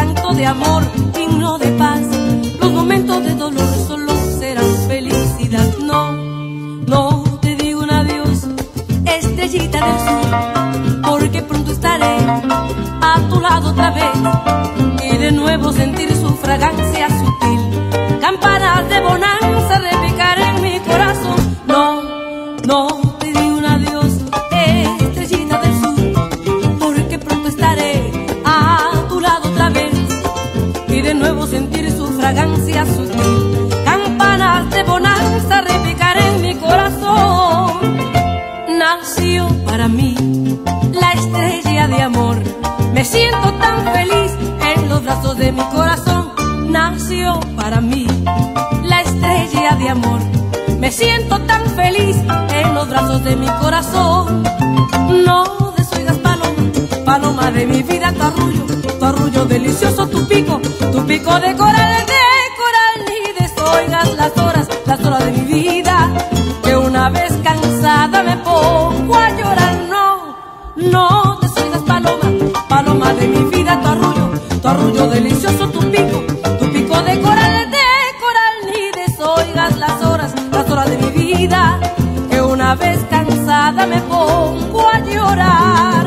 canto de amor, himno de paz. Los momentos de dolor solo serán felicidad. No, no te digo un adiós, estrellita del sur, porque pronto estaré a tu lado otra vez y de nuevo sentir su fragancia sutil. Campanas de bonanza repicar en mi corazón. No, no te digo un adiós, estrellita del sur, porque pronto estaré a tu lado otra vez y de nuevo sentir su fragancia sutil. Campanas de bonanza repicar en mi corazón. Nació para mí la estrella de amor. Me siento tan feliz en los brazos de mi corazón. Nació para mí la estrella de amor. Me siento tan feliz en los brazos de mi corazón. No desoigas paloma, paloma de mi vida, tu arrullo delicioso, tu pico de coral, ni desoigas las horas de mi vida, que una vez cansada me pongo a llorar. No, no desoigas paloma, paloma de mi vida, tu arrullo delicioso, tu pico de coral, ni desoigas las horas de mi vida, que una vez cansada me pongo a llorar.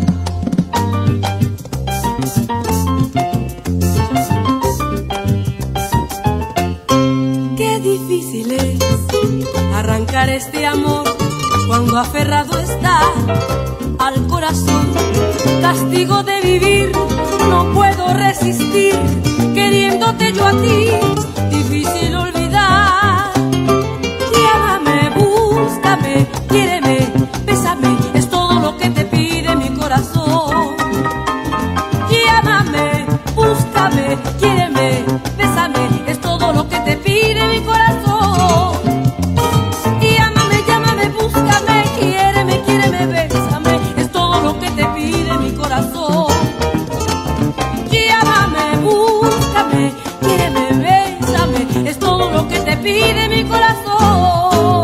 Qué difícil es arrancar este amor cuando aferrado está al corazón. Castigo de vivir, no puedo resistir, queriéndote yo a ti, difícil olvidar. Llámame, búscame, quiéreme, bésame, es todo lo que te pide mi corazón. Llámame, búscame, quiéreme, bésame, es todo lo que te pide mi corazón. Llámame, búscame, quiéreme, bésame, es todo lo que te pide mi corazón. Llámame, búscame, quiéreme, bésame, es todo lo que te pide mi corazón.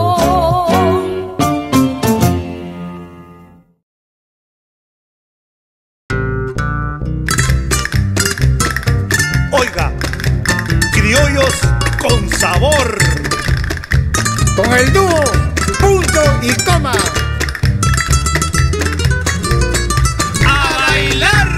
Oiga, criollos con sabor. Con el dúo, punto y coma. ¡A bailar!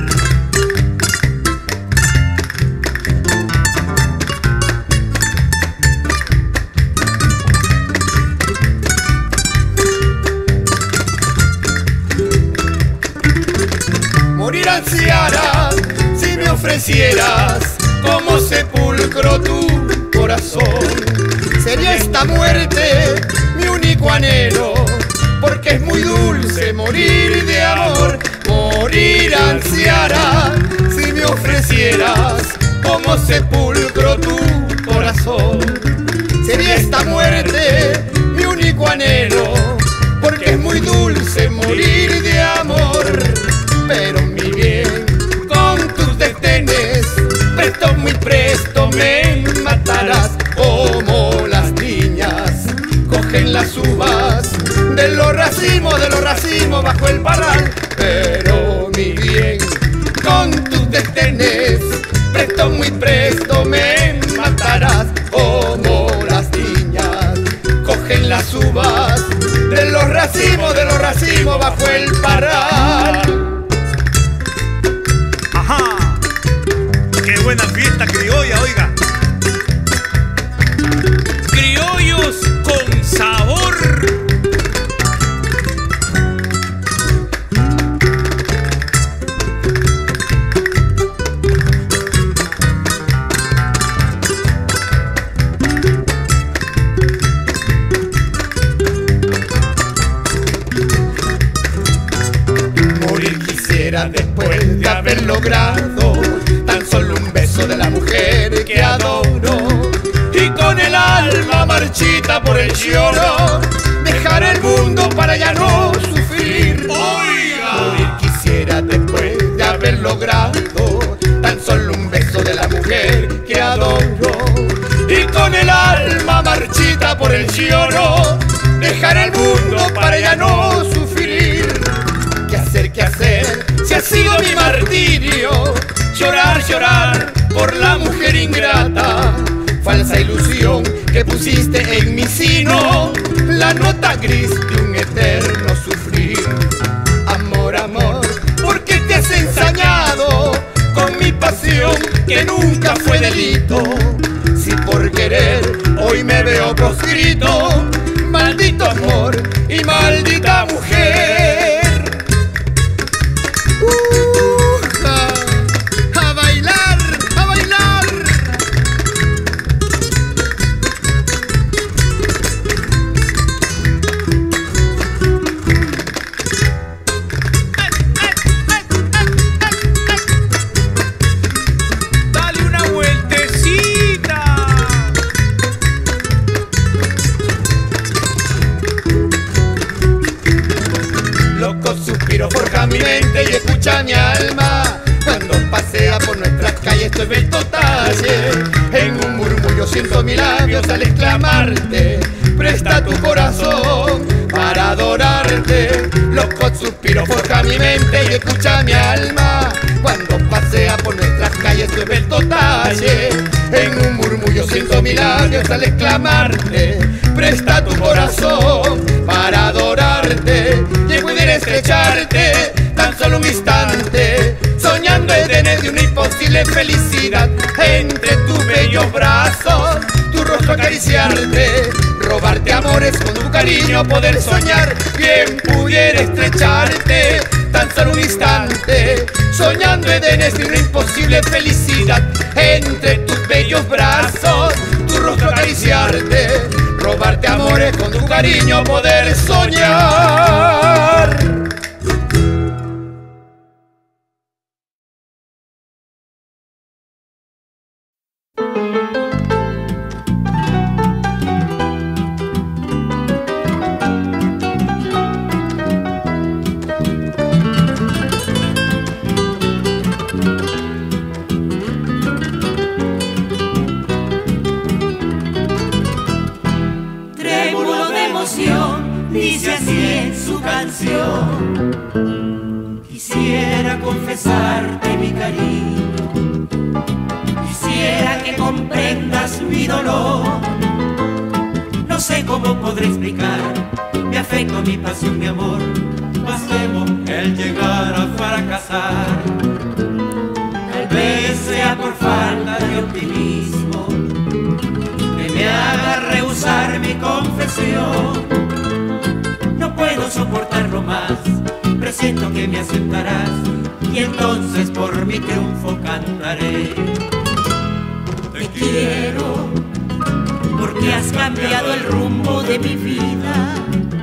Morir ansiara si me ofrecieras como sepulcro tu corazón. Sería esta muerte mi único anhelo, porque es muy dulce morir de amor. Morir ansiara si me ofrecieras como sepulcro tu corazón. Sería esta muerte mi único anhelo, porque es muy dulce morir de amor. Pero mi bien, con tus detenes, presto muy presto me matarás, como las niñas cogen las uvas de los racimos bajo el parral. Pero mi bien, con tus detenes, presto muy presto me matarás, como las niñas cogen las uvas de los racimos bajo el parral. Ajá, qué buena fiesta criolla, oiga. Criollos con sabor. Morir quisiera después de haber logrado tan solo un beso de la mujer que adoro, y con el alma marchita por el lloro dejar el mundo para ya no sufrir. Oiga, morir quisiera después de haber logrado tan solo un beso de la mujer que adoro, y con el alma marchita por el lloro dejar el mundo para ya no sufrir. ¿Qué hacer? Si ha sido mi martirio llorar que pusiste en mi sino la nota gris de un eterno sufrir. Amor, amor, ¿por qué te has ensañado con mi pasión que nunca fue delito? Si por querer hoy me veo proscrito, maldito amor y maldita mujer. A bailar, a bailar. Dale una vueltecita. Loco suspiro forja mi mente y escucha mi alma cuando pasea por nuestras calles tu esbelto talle. En un murmullo siento mis labios al exclamarte, presta tu corazón para adorarte. Loco suspiro forja mi mente y escucha mi alma cuando pasea por nuestras calles tu esbelto talle. En un murmullo siento mis labios al exclamarte, presta tu corazón para adorarte. Y pudiera estrecharte tan solo un instante, soñando en tener de una imposible felicidad entre tus bellos brazos, tu rostro acariciarte, robarte amores con tu cariño, poder soñar. Bien pudiera estrecharte tan solo un instante, soñando en tener de una imposible felicidad entre tus bellos brazos, tu rostro acariciarte, robarte amores con tu cariño, poder soñar. Dice así en su canción: quisiera confesarte mi cariño, quisiera que comprendas mi dolor. No sé cómo podré explicar mi afecto, mi pasión, mi amor, mas temo el llegar a fracasar. Tal vez sea por falta de optimismo que me haga rehusar mi confesión. No puedo soportarlo más, presiento que me aceptarás y entonces por mi triunfo cantaré. Te quiero porque has cambiado el rumbo de mi vida.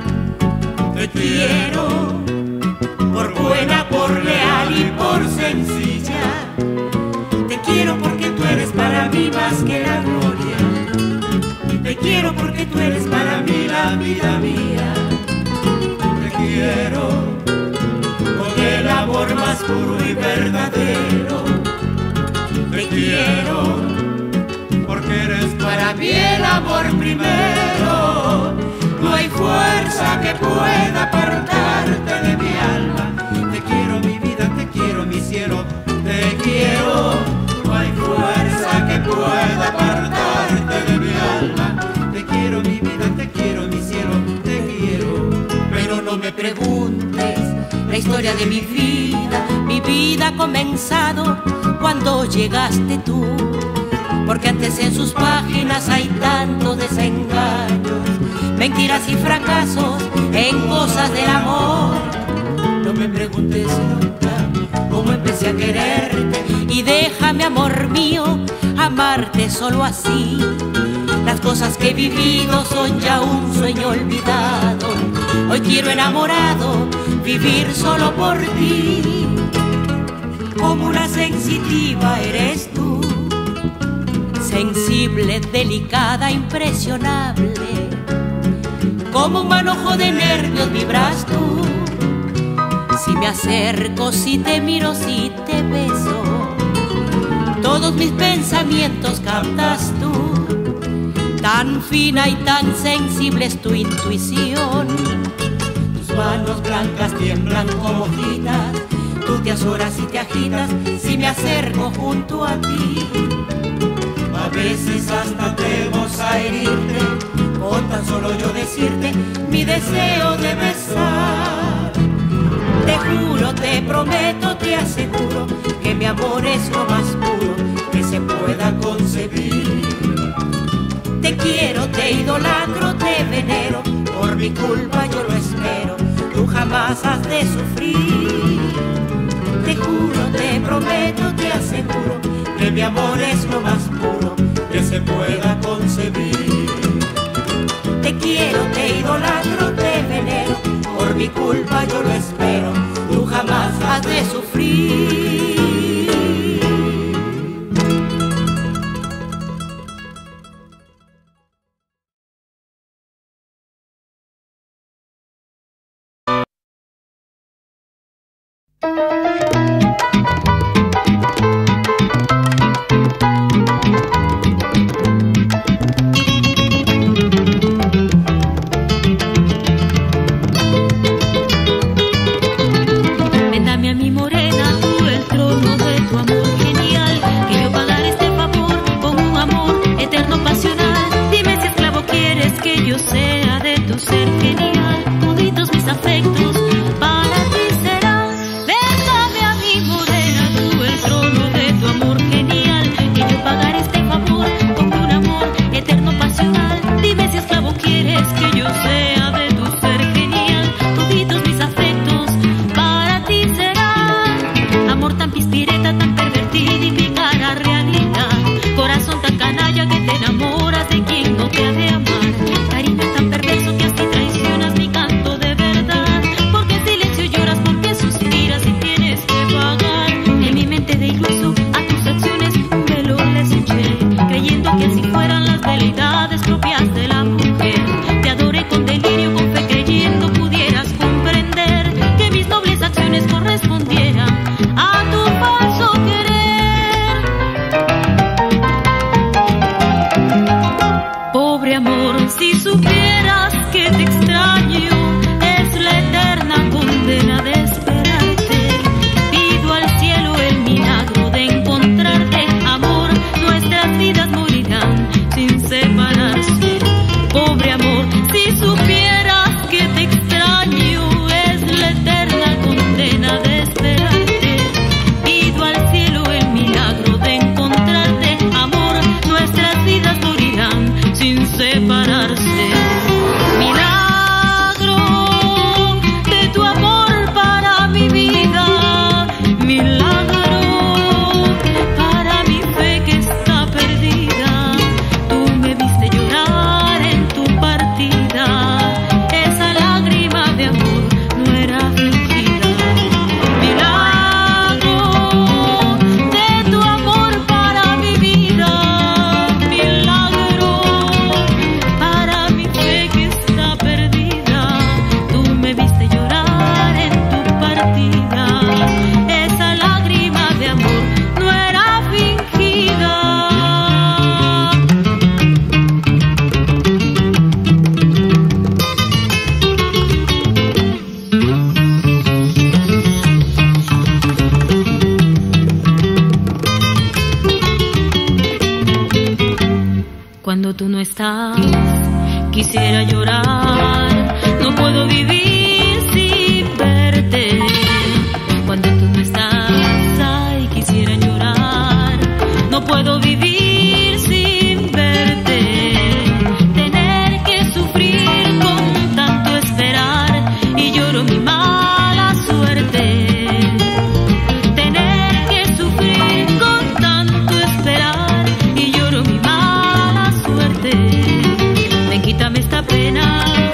Te quiero por buena, por leal y por sencilla. Te quiero porque tú eres para mí más que la gloria. Te quiero porque tú eres para mí la vida mía. Te quiero con el amor más puro y verdadero. Te quiero porque eres para mí el amor primero. No hay fuerza que pueda apartarte de mi alma. Te quiero mi vida, te quiero mi cielo, te quiero. No hay fuerza que pueda apartarte de mi alma. Te quiero mi vida, te quiero mi cielo, te quiero. Pero no me preguntes la historia de mi vida ha comenzado cuando llegaste tú. Porque antes en sus páginas hay tantos desengaños, mentiras y fracasos en cosas del amor. No me preguntes nunca cómo empecé a quererte y déjame, amor mío, amarte solo así. Las cosas que he vivido son ya un sueño olvidado. Hoy quiero enamorado vivir solo por ti. Como una sensitiva eres tú, sensible, delicada, impresionable. Como un manojo de nervios vibras tú. Si me acerco, si te miro, si te beso, todos mis pensamientos captas tú. Tan fina y tan sensible es tu intuición. Tus manos blancas tiemblan como hojitas. Tú te azoras y te agitas si me acerco junto a ti. veces hasta temo a herirte, con tan solo yo decirte mi deseo de besar. Te juro, te prometo, te aseguro que mi amor es lo más puro que se pueda concebir. Te quiero, te idolatro, te venero, por mi culpa yo lo espero, tú jamás has de sufrir. Te juro, te prometo, te aseguro que mi amor es lo más puro que se pueda concebir. Te quiero, te idolatro, te venero, por mi culpa yo lo espero, tú jamás has de sufrir. Cuando tú no estás, quisiera llorar, no puedo vivir sin verte. Cuando tú no estás, ay, quisiera llorar, no puedo vivir sin verte. Tener que sufrir con tanto esperar y lloro mi mala suerte. Tener que sufrir con tanto esperar y lloro mi mala suerte. Quítame esta pena.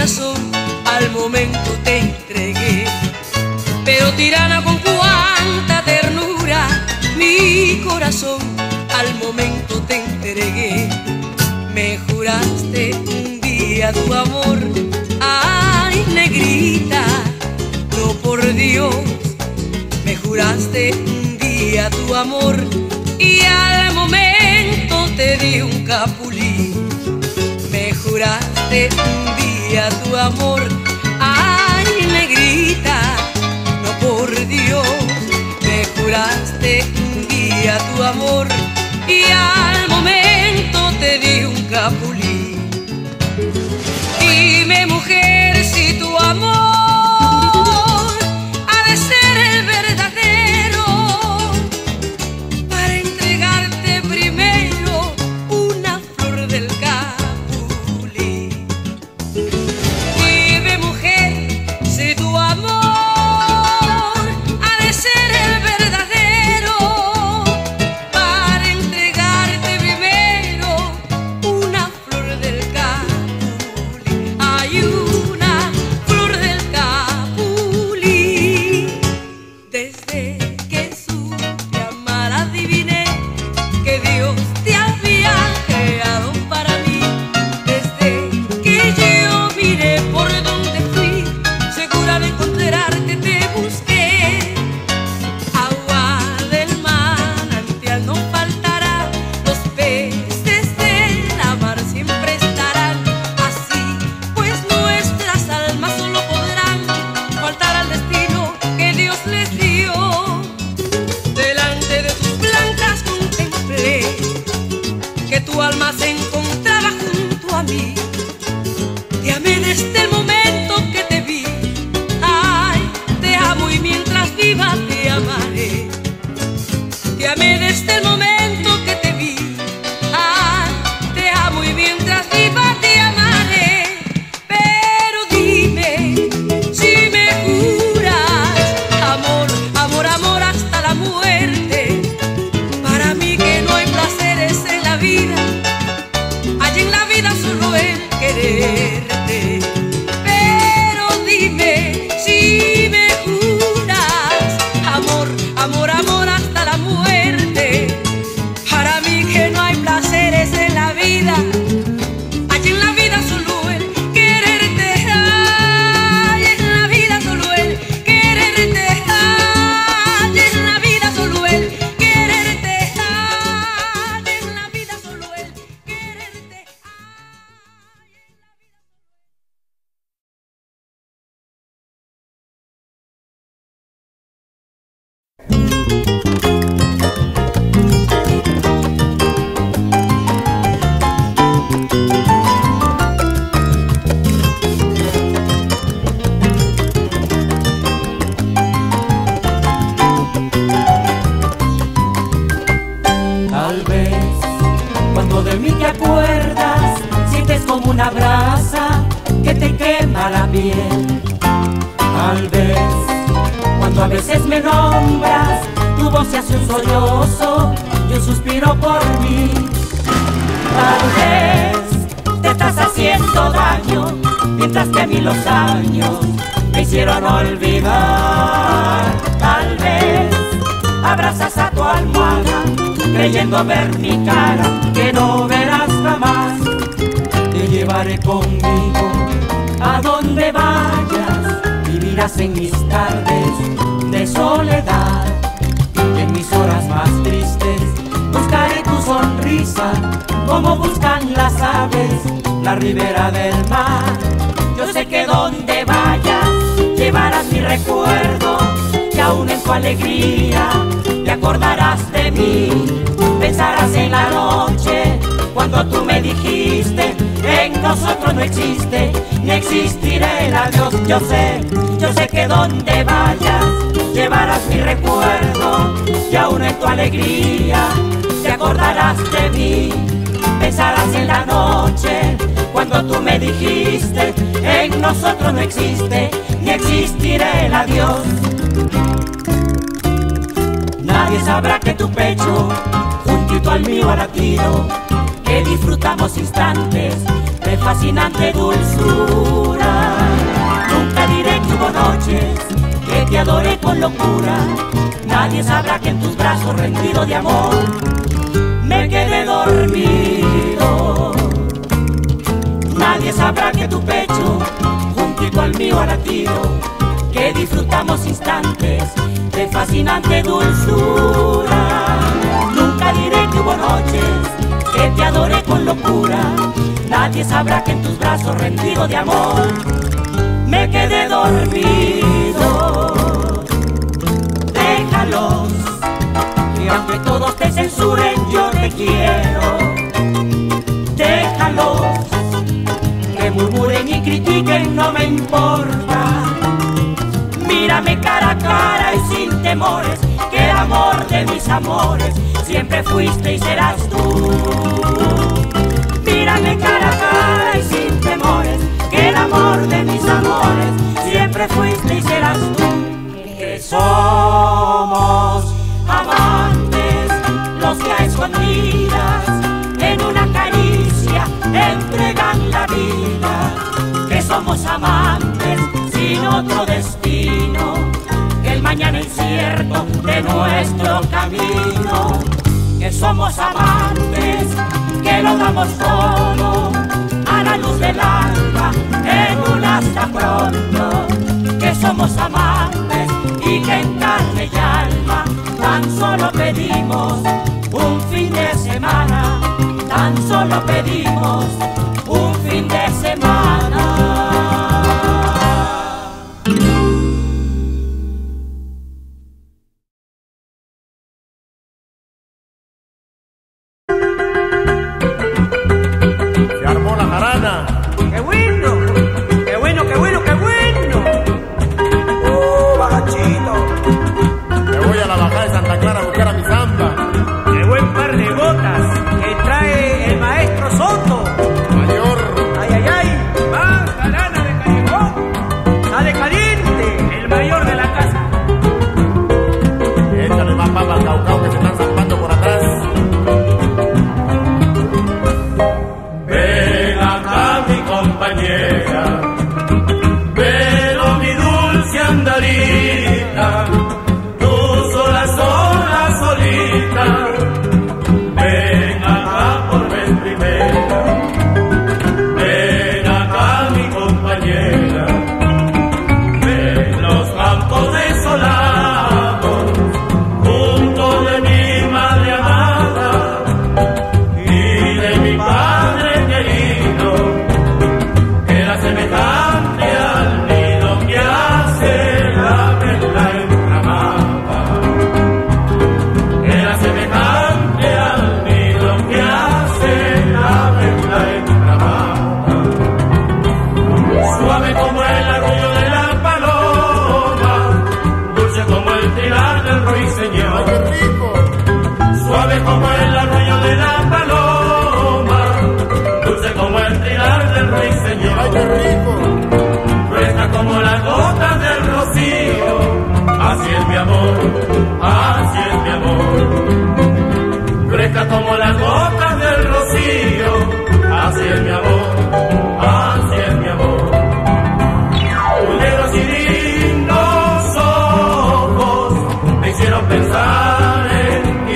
corazón al momento te entregué. Pero tirana, con cuánta ternura mi corazón al momento te entregué. Me juraste un día tu amor, ay negrita, no por Dios. Me juraste un día tu amor y al momento te di un capulí. Me juraste un día tu amor, ay negrita, no por Dios. Me juraste un día tu amor y al momento te di un capulí. Dime, mujer, si tu amor ha de ser el verdadero, para entregarte primero una flor del capulí. Dime, mujer, si tu amor ha de ser el verdadero, para entregarte primero una flor del capulí. Hay una flor del capulí. Desde que supe amar adiviné que Dios te había creado para mí. Desde que yo miré por donde fui, segura de encontrarte te busqué. Agua del manantial no faltará, los peces de la mar siempre estarán. Así pues nuestras almas solo podrán faltar al destino que Dios les dio. Delante de tus blancas contemplé que tu alma se encontraba junto a mí. Te amé desde el momento que te vi, ay, te amo y mientras viva te amaré. Te amé desde el momento que te vi, ay, te amo y mientras viva te amaré. Pero dime si me juras amor, amor, amor hasta la muerte. Para mí que no hay placeres en la vida, hay en la vida solo el quererte. Pero dime si me juras amor, amor, amor hasta la muerte. Para mí que no hay placeres en la vida, hay en la vida solo el quererte. Hay en la vida solo el quererte. Hay en la vida solo el quererte. Hay en la vida solo el quererte. Tal vez cuando de mí te acuerdas, sientes como una brasa que te quema la piel. Tal vez cuando a veces me nombras, tu voz se hace un sollozo y un suspiro por mí. Tal vez te estás haciendo daño, mientras que a mí los años me hicieron olvidar. Tal vez abrazas a tu almohada, creyendo ver mi cara que no verás jamás. Te llevaré conmigo a donde vayas, vivirás en mis tardes de soledad. Y en mis horas más tristes buscaré tu sonrisa, como buscan las aves la ribera del mar. Yo sé que donde vayas llevarás mi recuerdo, y aún en tu alegría te acordarás de mí. Pensarás en la noche cuando tú me dijiste, en nosotros no existe ni existirá el adiós. Yo sé que donde vayas llevarás mi recuerdo, y aún en tu alegría te acordarás de mí. Pensarás en la noche cuando tú me dijiste, en nosotros no existe ni existirá el adiós. Nadie sabrá que tu pecho, juntito al mío ha latido, que disfrutamos instantes de fascinante dulzura. noches que te adoré con locura, nadie sabrá que en tus brazos rendido de amor me quedé dormido. Nadie sabrá que tu pecho juntito al mío ha latido, que disfrutamos instantes de fascinante dulzura. Nunca diré que hubo noches que te adoré con locura, nadie sabrá que en tus brazos rendido de amor me quedé dormido. Déjalos, que aunque todos te censuren yo te quiero. Déjalos, que murmuren y critiquen no me importa. Mírame cara a cara y sin temores, que el amor de mis amores siempre fuiste y serás tú. Mírame cara a cara y sin temores, que el amor de mis amores siempre fuiste y serás tú. Que somos amantes, los que a escondidas en una caricia entregan la vida. Que somos amantes sin otro destino que el mañana incierto de nuestro camino. Que somos amantes, que lo damos todo a la luz del alba en un hasta pronto. Que somos amantes y que en carne y alma tan solo pedimos un fin de semana, tan solo pedimos un fin de semana. Se armó la jarana. ¡Qué bueno! ¡Qué bueno, qué bueno, qué bueno! Bajachito! Me voy a la bajada de Santa Clara a buscar a mi samba. ¡Qué buen par de botas que trae el maestro Soto! Mayor. ¡Ay, ay, ay! ¡Va, jarana de Callejón! ¡Sale caliente! El mayor de la casa. Échale más papas al caucao que se están zampando por atrás. Ven acá mi compañera, pero mi dulce andarita, tú sola, sola, solita, ven acá por vez primera. Ven acá mi compañera, ven los campos desolados, junto de mi madre amada y de mi padre querido, que era semejante al nido que hace la vela entramada. Era semejante al nido que hace la vela entramada. Suave como el arrullo de la paloma, dulce como el tirar del ruiseñor. ¡Qué rico! Suave como el arrullo de la paloma, dulce como el trinar del ruiseñor. ¡Ay, qué rico! Fresca como las gotas del rocío, así es mi amor, así es mi amor. Fresca como las gotas del rocío, así es mi amor, así es mi amor. Tus negros y lindos ojos me hicieron pensar en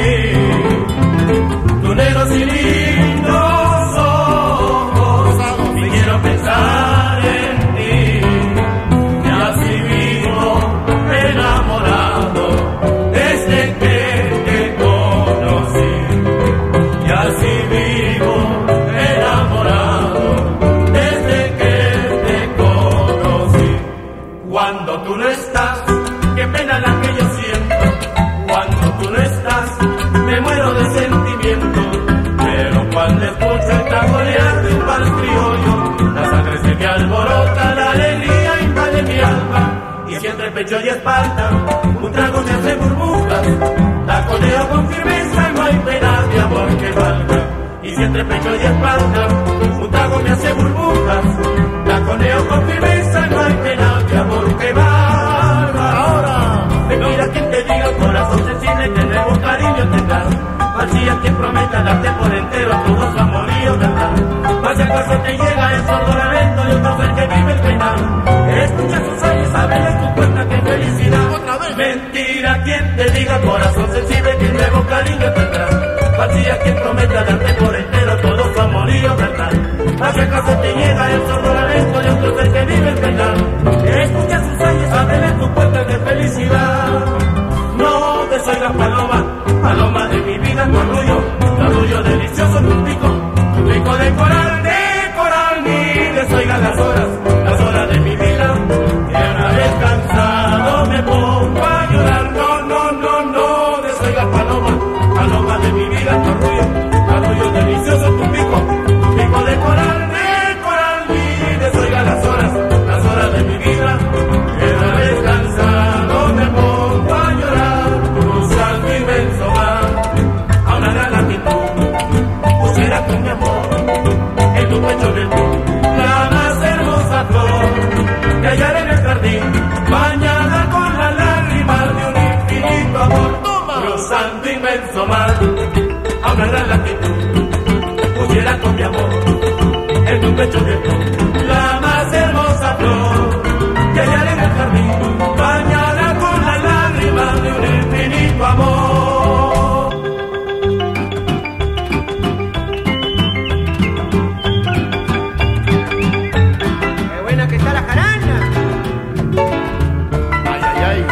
ti. Tus negros y lindos ojos me hicieron pensar en ti. Y así vivo enamorado desde que te conocí. Y así vivo enamorado desde que te conocí. Cuando tú no estás, qué pena la que yo siento. Cuando tú no estás, me muero de sentimiento. Pero cuando escucho el taconear de un vals criollo, la sangre se me alborota, la alegría invade mi alma. Y si entre pecho y espalda un trago me hace burbujas, taconeo con firmeza y no hay pena de amor que valga. Y si entre pecho y espalda un trago me hace burbujas, taconeo con firmeza y no hay pena de amor que valga. Ahora, mentira quien te diga, corazón sensible, que nuevo cariño tendrás. Falsía quien prometa darte por entero todo su amorío, ¿verdad? Más si acaso te llega el sordo lamento de otro ser que vive el penal. Escucha sus años, sabe de tu tenga corazón sensible, que nuevo cariño tendrá. Vacía quien prometa darte por entero todo su amorío, ¿verdad? Más si acaso te llega el sordo lamento de otro ser que vive en pena. Escucha sus años, ábrele tu puerta de felicidad. No desoigas paloma, paloma de mi vida, tu arrullo delicioso, tu pico de coral, ni desoigas las horas de mi vida. Y una vez cansado me pongo a llorar. No desoigas paloma, paloma de mi vida, tu arrullo delicioso, tu pico de coral, ni desoigas las horas de mi vida. Y una vez cansado me pongo a llorar, cruzando inmenso mar a una gran latitud. Pusiera con mi amor en tu pecho de tú la más hermosa flor que hallaré en el jardín, bañada con las lágrimas de un infinito amor. Cruzando inmenso mar a una gran latitud, pusiera con mi amor en tu pecho de tú la más hermosa flor que hallaré en el jardín, bañada con las lágrimas de un infinito amor. ¡Qué buena que está la jarana! Ay, ay, ay.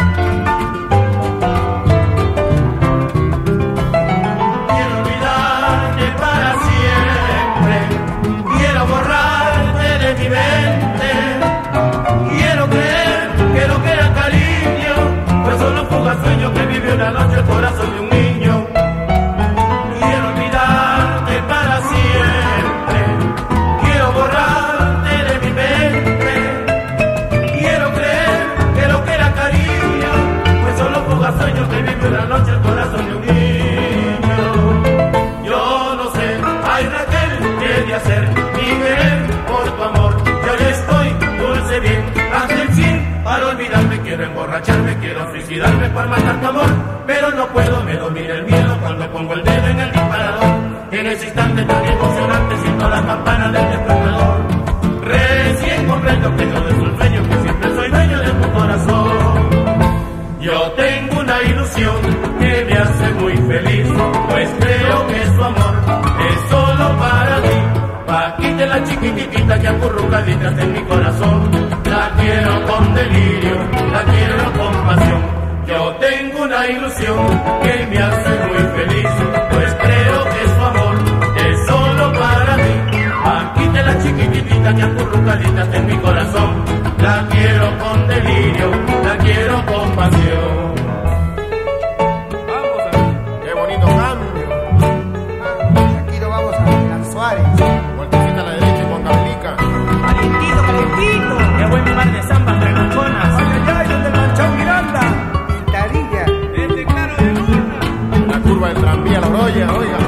Quiero olvidarte para siempre, quiero borrarte de mi mente. Quiero creer que lo que era cariño fue solo un fugaz sueño que vivió una noche el corazón de un niño. Quiero olvidarte para siempre, quiero borrarte de mi mente. Quiero creer que lo que era cariño fue solo un fugaz sueño que vivió una noche el corazón de un niño. Yo no sé, ay Raquel, qué he de hacer, ni querer por tu amor. Yo ya estoy dulce bien hasta el fin. Para olvidarme quiero emborracharme, quiero suicidarme para matar tu amor, pero no puedo, me domina el miedo cuando pongo el dedo en el disparador. En ese instante tan emocionante siento la campana del despertador. Recién comprendo que no es un sueño, que siempre soy dueño de tu corazón. Yo tengo una ilusión que me hace muy feliz, pues creo que su amor es solo para ti. Paquita la chiquitita que acurrucadita en mi corazón. La quiero con delirio, la quiero con pasión. Yo tengo una ilusión que me hace muy feliz, pues creo que su amor es solo para ti. Paquita la chiquitita que acurrucadita en mi corazón. La quiero con delirio, la quiero con pasión. Vamos a ver. Qué bonito cambio. Aquí nos vamos a Las Suárez. Vueltecita a la derecha y con Gablica. Calentito, calentito. Qué buen par de zambas renachonas. Ay, ay, ay, donde el manchón Miranda. Tarilla. Este claro de luna. La curva del tranvía, la Oroya, oiga.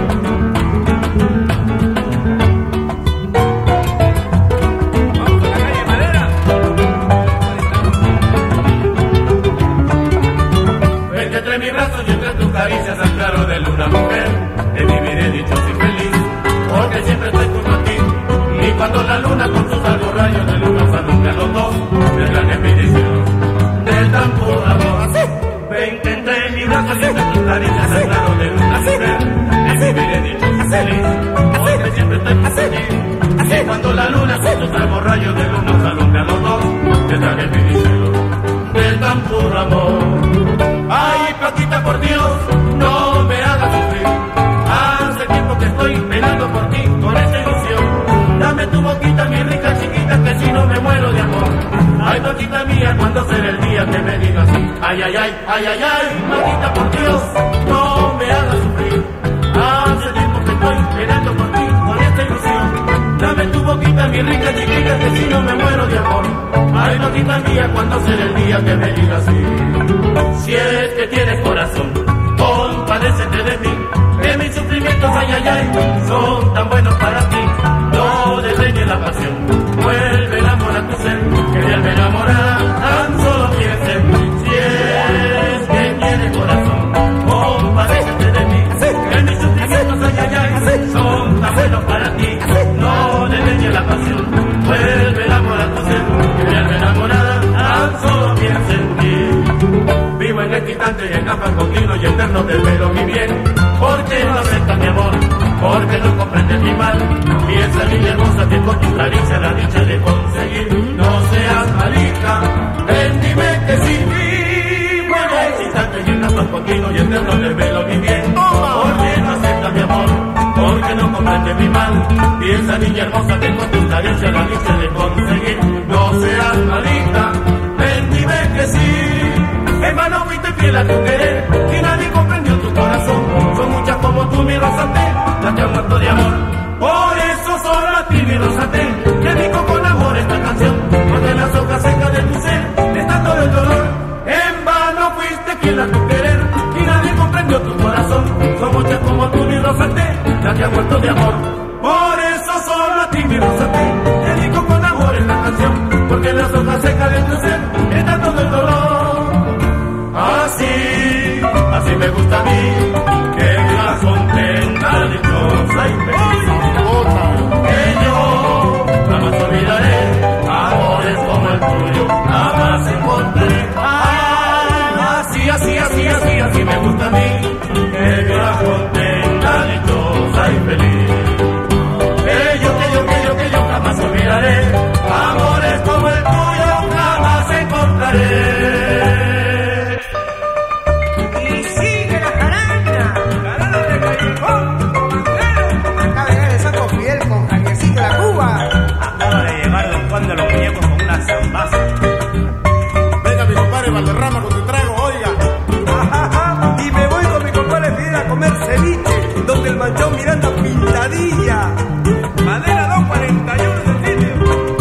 Vamos a la calle Madera. Vente entre mis brazos y entre tus caricias al claro de luna, mujer. Te viviré dichoso y feliz, porque siempre estoy junto a ti. Y cuando la luna con sus altos rayos de luz nos alumbra a los dos, vendrán en bendición del tan puro amor. Vente entre mis brazos y entre tus caricias al claro de luna, mujer. Te viviré dichoso y feliz, porque siempre estoy junto a ti. Y cuando la luna con sus altos rayos de luz nos alumbra a los dos, vendrán en bendición del tan puro amor. Ay, Paquita, por Dios, no me hagas sufrir. Hace tiempo que estoy penando por ti, con esta ilusión. Dame tu boquita, mi rica chiquita, que si no me muero de amor. Ay, Paquita mía, cuando será el día que me digas así. Ay, ay, ay, ay, ay, ay, Paquita, por Dios, no me hagas sufrir. Hace tiempo que estoy penando por ti, con esta ilusión. Dame tu boquita, mi rica chiquita, que si no me muero de amor. Ay, Paquita mía, cuando será el día que me digas así. Si es que tienes corazón, compadécete de mí, que mis sufrimientos, ay, ay, ay, son tan buenos para ti. No desdeñes la pasión, vuelve el amor a tu ser, que de alma enamorada tan solo piensa en mí. Si es que tienes corazón, compadécete de mí, que mis sufrimientos, ay, ay, ay, son tan buenos para ti. No desdeñes la pasión, vuelve el amor a tu ser, que de alma enamorada tan solo piensa en ti. Vivo en esta instante y escapas continuo y eterno del velo mi bien. ¿Por qué no aceptas mi amor? ¿Por qué no comprendes mi mal? Piensa niña hermosa que con tu caricia la dicha de conseguir. No seas malita, ven dime que sí. Vuelve el instante y escapas continuo y eterno del velo mi bien. ¿Por qué no aceptas mi amor? ¿Por qué no comprendes mi mal? Piensa niña hermosa que con tu caricia la dicha de conseguir. No seas malita, ven dime que sí. En vano fuiste fiel a tu querer y nadie comprendió tu corazón. Son muchas como tú, mi Rosate, las que han muerto de amor. Por eso solo a ti, mi Rosate, dedico con amor esta canción. Porque en las hojas secas de tu ser está todo el dolor. En vano fuiste fiel a tu querer y nadie comprendió tu corazón. Son muchas como tú, mi Rosate, las que han muerto de amor. Por eso solo a ti, mi Rosate, dedico con amor esta canción. Porque en las hojas secas de tu ser está todo el dolor. Así me gusta a mí, que vivas contenta, dichosa y feliz. Que yo jamás olvidaré amores como el tuyo, jamás encontraré. Así me gusta a mí, que vivas contenta, dichosa y feliz. Que yo jamás olvidaré amores como el tuyo, jamás encontraré. Acaba de llegar don Juan de los Muñecos con una zambaza. Venga mi compadre Valderrama con tu trago, oiga. Y me voy con mi compadre Fidel a comer ceviche, donde el manchón Miranda pintadilla. Madera 241 del sitio.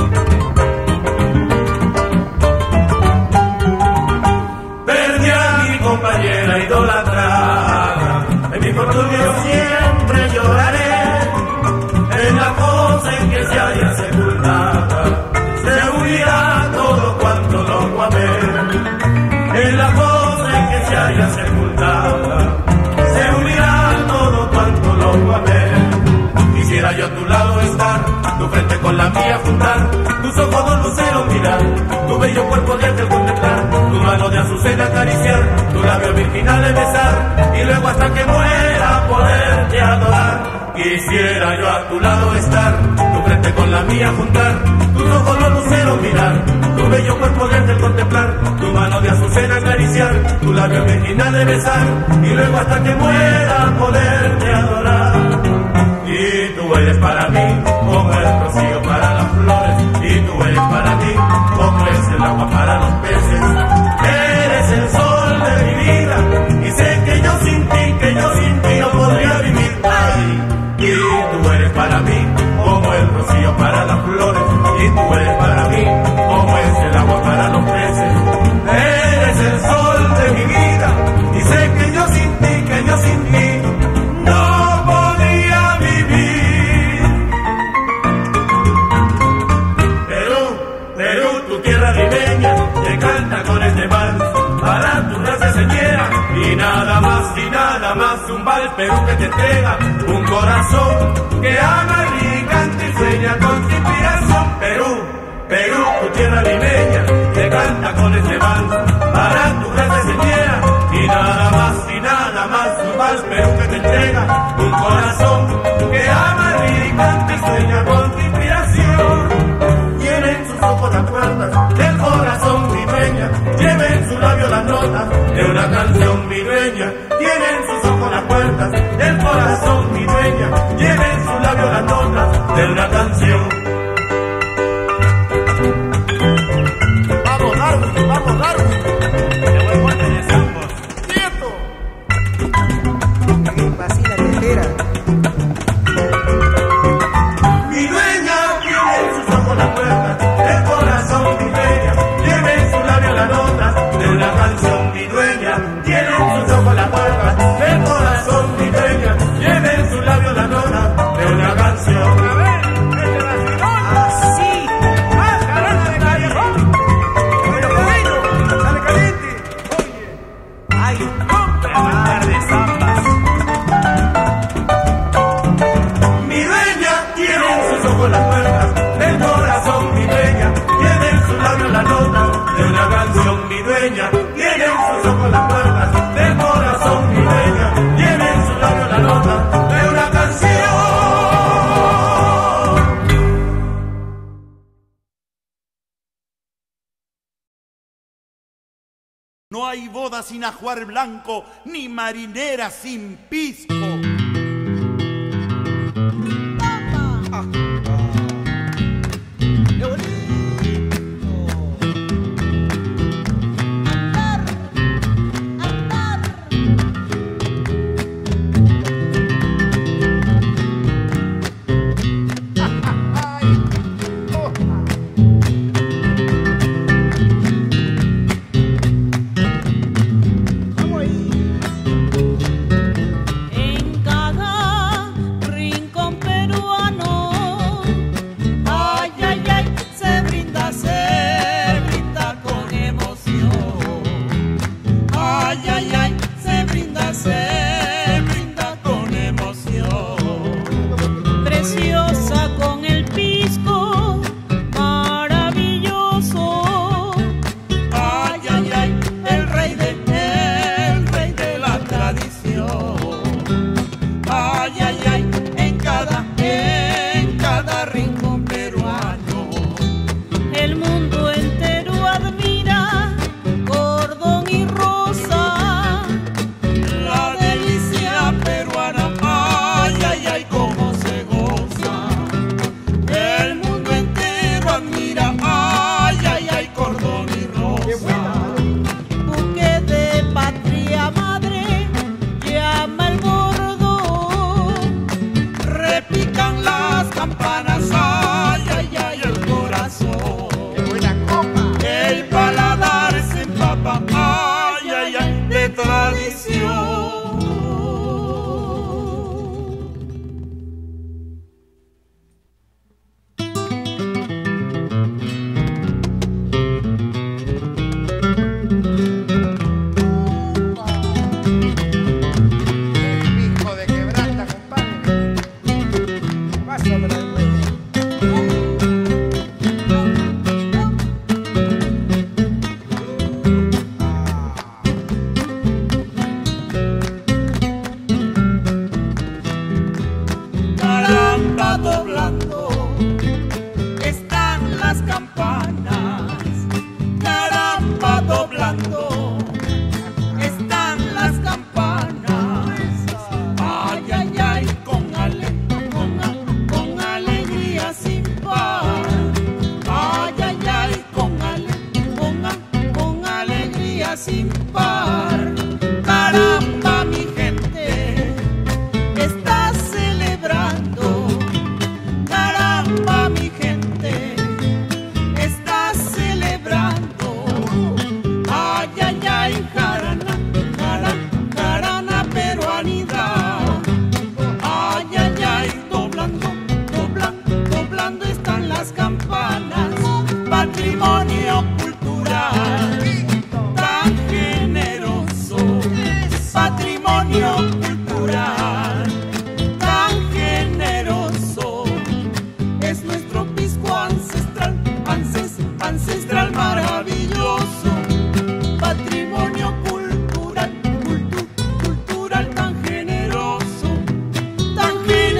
Perdí a mi compañera idolatrada, en mi fortuna siempre lloraré. En la cosa en que se haya sepultada, se unirá todo cuanto lo amé. En la cosa en que se haya sepultada, se unirá todo cuanto lo amé. Quisiera yo a tu lado estar, tu frente con la mía juntar, tus ojos dos luceros mirar, tu bello cuerpo de ángel contemplar, tu mano de azucena acariciar, tu labio virginal de besar, y luego hasta que muera poderte adorar. Quisiera yo a tu lado estar, tu frente con la mía juntar, tus ojos los luceros mirar, tu bello cuerpo de ángel contemplar, tu mano de azucena acariciar, tu labio virginal de besar, y luego hasta que muera poderte adorar. Y tú eres para mí como el rocío para las flores, y tú eres para mí como es el agua para los peces. Eres el sol de mi vida, y sé que yo sin ti no podría vivir. Ay, y tú eres para mí como el rocío para las flores, y tú eres para mí como es el agua para los peces. Eres el sol de mi vida, y sé que yo sin ti no podría vivir. Perú, tu tierra limeña, te canta con este vals para tu raza señera, y nada más un vals Perú que te entrega un corazón que ama y canta y sueña con tu inspiración. Perú, tu tierra limeña, te canta con este vals para tu raza señera, y nada más un vals Perú que te entrega un corazón que ama y canta y sueña con tu inspiración. Tiene en sus ojos las puertas del corazón limeña, lleva en su labio las notas de una canción limeña. Tiene en sus ojos las puertas del corazón limeña, lleva en su labio las notas de una canción. Vamos Darwin, No hay boda sin ajuar blanco, ni marinera sin pisco.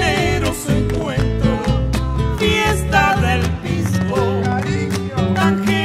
Fiesta del pisco, tan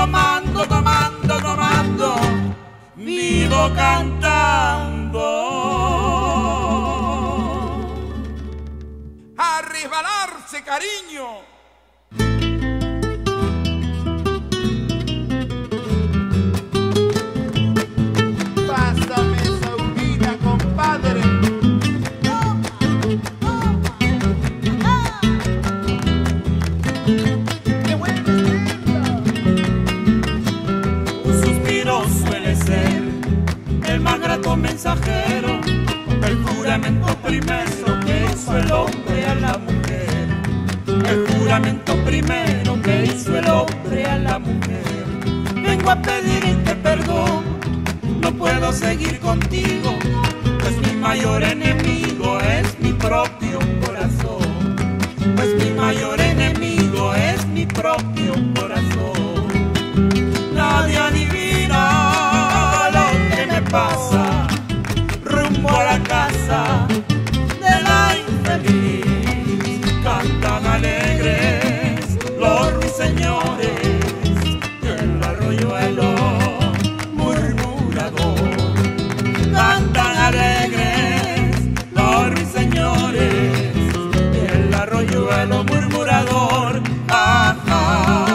tomando, tomando, tomando, vivo cantando. A resbalarse, cariño. Pásame esa unida, compadre. Un suspiro suele ser el más grato mensajero, el juramento primero que hizo el hombre a la mujer, el juramento primero que hizo el hombre a la mujer. Vengo a pedirte perdón, no puedo seguir contigo, pues mi mayor enemigo es mi propio corazón, pues mi mayor enemigo es mi propio corazón. Nadie adivina lo que me pasa, rumbo a la casa de la infeliz. Cantan alegres los ruiseñores del arroyuelo murmurador. Cantan alegres los ruiseñores del arroyuelo murmurador. Ajá.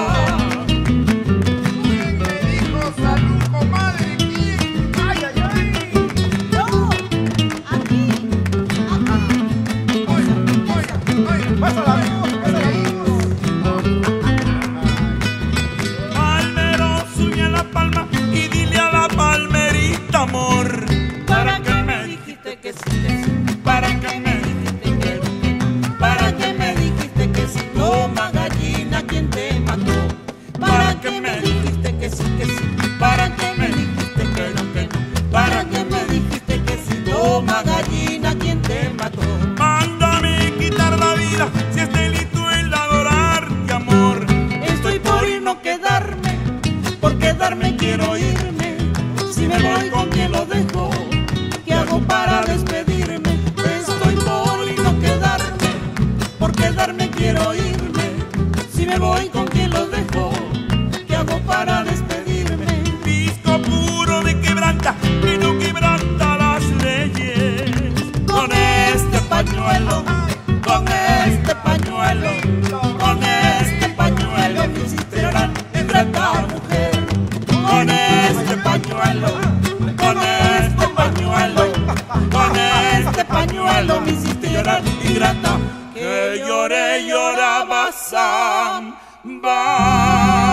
Palmero, sueña la palma y dile a la palmerita, amor. ¿Para qué me dijiste que sí, que sí? ¿Para qué me dijiste que no? ¿Para qué me dijiste que sí? Toma gallina, ¿quién te mató? ¿Para qué me dijiste que sí, que sí? ¿Para qué me dijiste que no, que no? ¿Para qué me dijiste que sí? Toma gallina, ¿quién te mató? Mándame quitar la vida si es delito el adorarte, amor. Estoy por ir, no quedarme, por quedarme quiero irme. Si me voy, ¿con quién lo dejo? ¿Qué hago para despedirme? Estoy por ir, no quedarme, por quedarme quiero irme. Si me voy, ¿con quién lo dejo? ¿Qué hago para despedirme? Disco puro de quebranta, que no quebranta las leyes. Con este pañuelo, con este pañuelo, con este pañuelo me hiciste llorar, ingrata mujer. Con este pañuelo, con este pañuelo, con este pañuelo me hiciste llorar, ingrata. Que lloré, lloraba samba.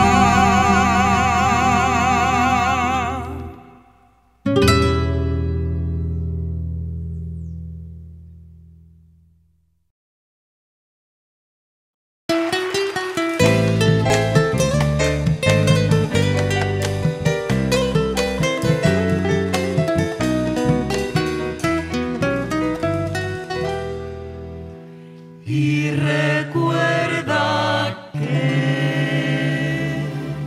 Y recuerda que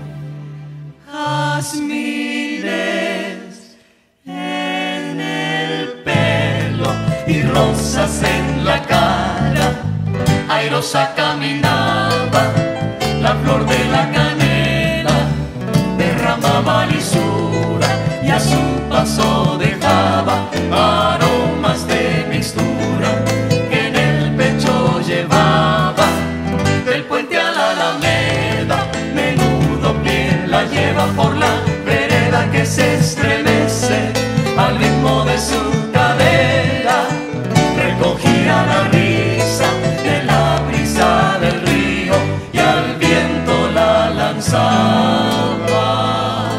jazmines en el pelo y rosas en la cara, airosa caminaba, la flor de la canela derramaba lisura y a su paso dejaba aromas de mixtura que en el pecho llevaba. Del puente a la Alameda, menudo pie la lleva por la vereda que se estremece al ritmo de su cadera. Recogía la risa de la brisa del río y al viento la lanzaba.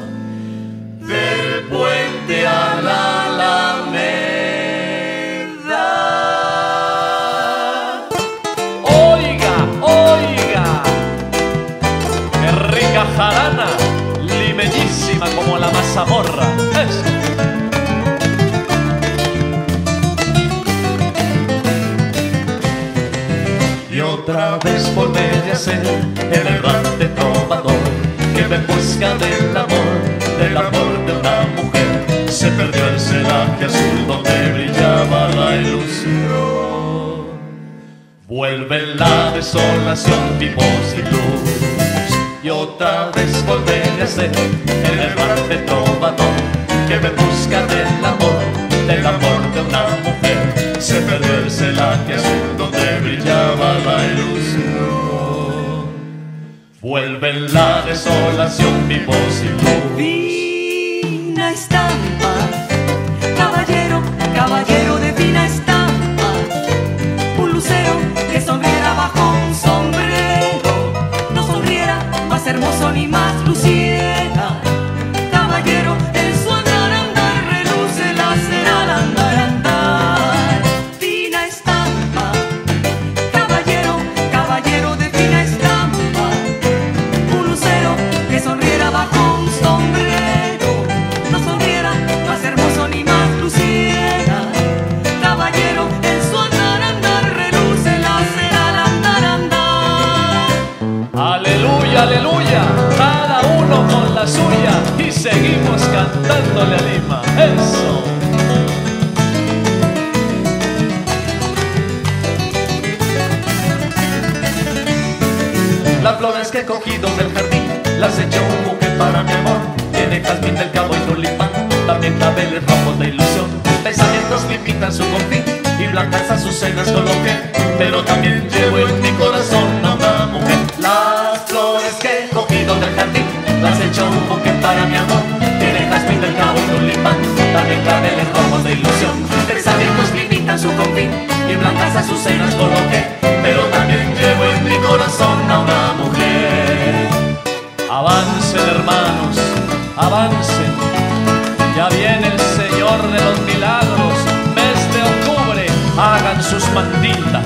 Del puente a la Alameda. Oiga, oiga, qué rica jarana, limeñísima como la mazamorra. Y otra vez volveré a ser el errante trovador que va en busca del amor de una mujer. Se perdió el celaje azul donde brillaba la ilusión. Vuelve la desolación, vivos y luz, y otra vez volveré a ser el errante trovador que me busca del amor de una mujer. Se perdió el celaje azul donde brillaba la ilusión. Vuelve en la desolación mi voz y luz. Fina estampa, caballero, caballero de fina estampa, un lucero que sonriera bajo un sombrero, no sonriera más hermoso ni más luciera. Caballero, en su andar, andar, reluce la cera al andar, andar. Fina estampa, caballero, caballero de fina estampa, un lucero que sonriera bajo un sombrero, no sonriera más hermoso ni más luciera. Caballero, en su andar, andar, reluce la cera al andar, andar. Aleluya, aleluya, cada uno con la suya y seguimos cantándole a Lima. Eso. Las flores que he cogido del jardín las he hecho un buque para mi amor. Tiene jazmín del cabo y tulipán, también claveles rojos de ilusión. Pensamientos que imitan su confín y blancas azucenas coloqué, pero también llevo en mi corazón a una mujer. Las flores que he cogido del jardín las he hecho un buque para mi amor. Tiene jazmín del cabo y tulipán, también claveles rojos de ilusión. Pensamientos que imitan su confín y blancas azucenas coloqué, pero también llevo en mi corazón a una mujer. Avancen, hermanos, avancen. Ya viene el Señor de los Milagros, mes de octubre, hagan sus manditas.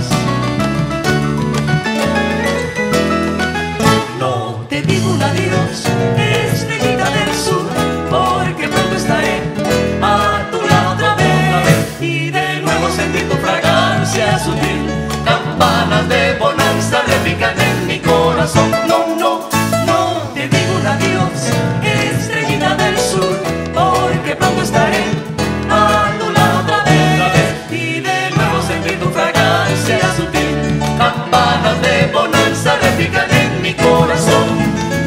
No te digo un adiós, estrellita del sur, porque pronto estaré a tu lado otra vez y de nuevo sentir tu fragancia sutil. Campanas de bonanza repican en mi corazón. No, no, no te digo un adiós, estrellita del sur, porque pronto estaré a tu lado otra vez y de nuevo sentir tu fragancia sutil. Campanas de bonanza repican en mi corazón.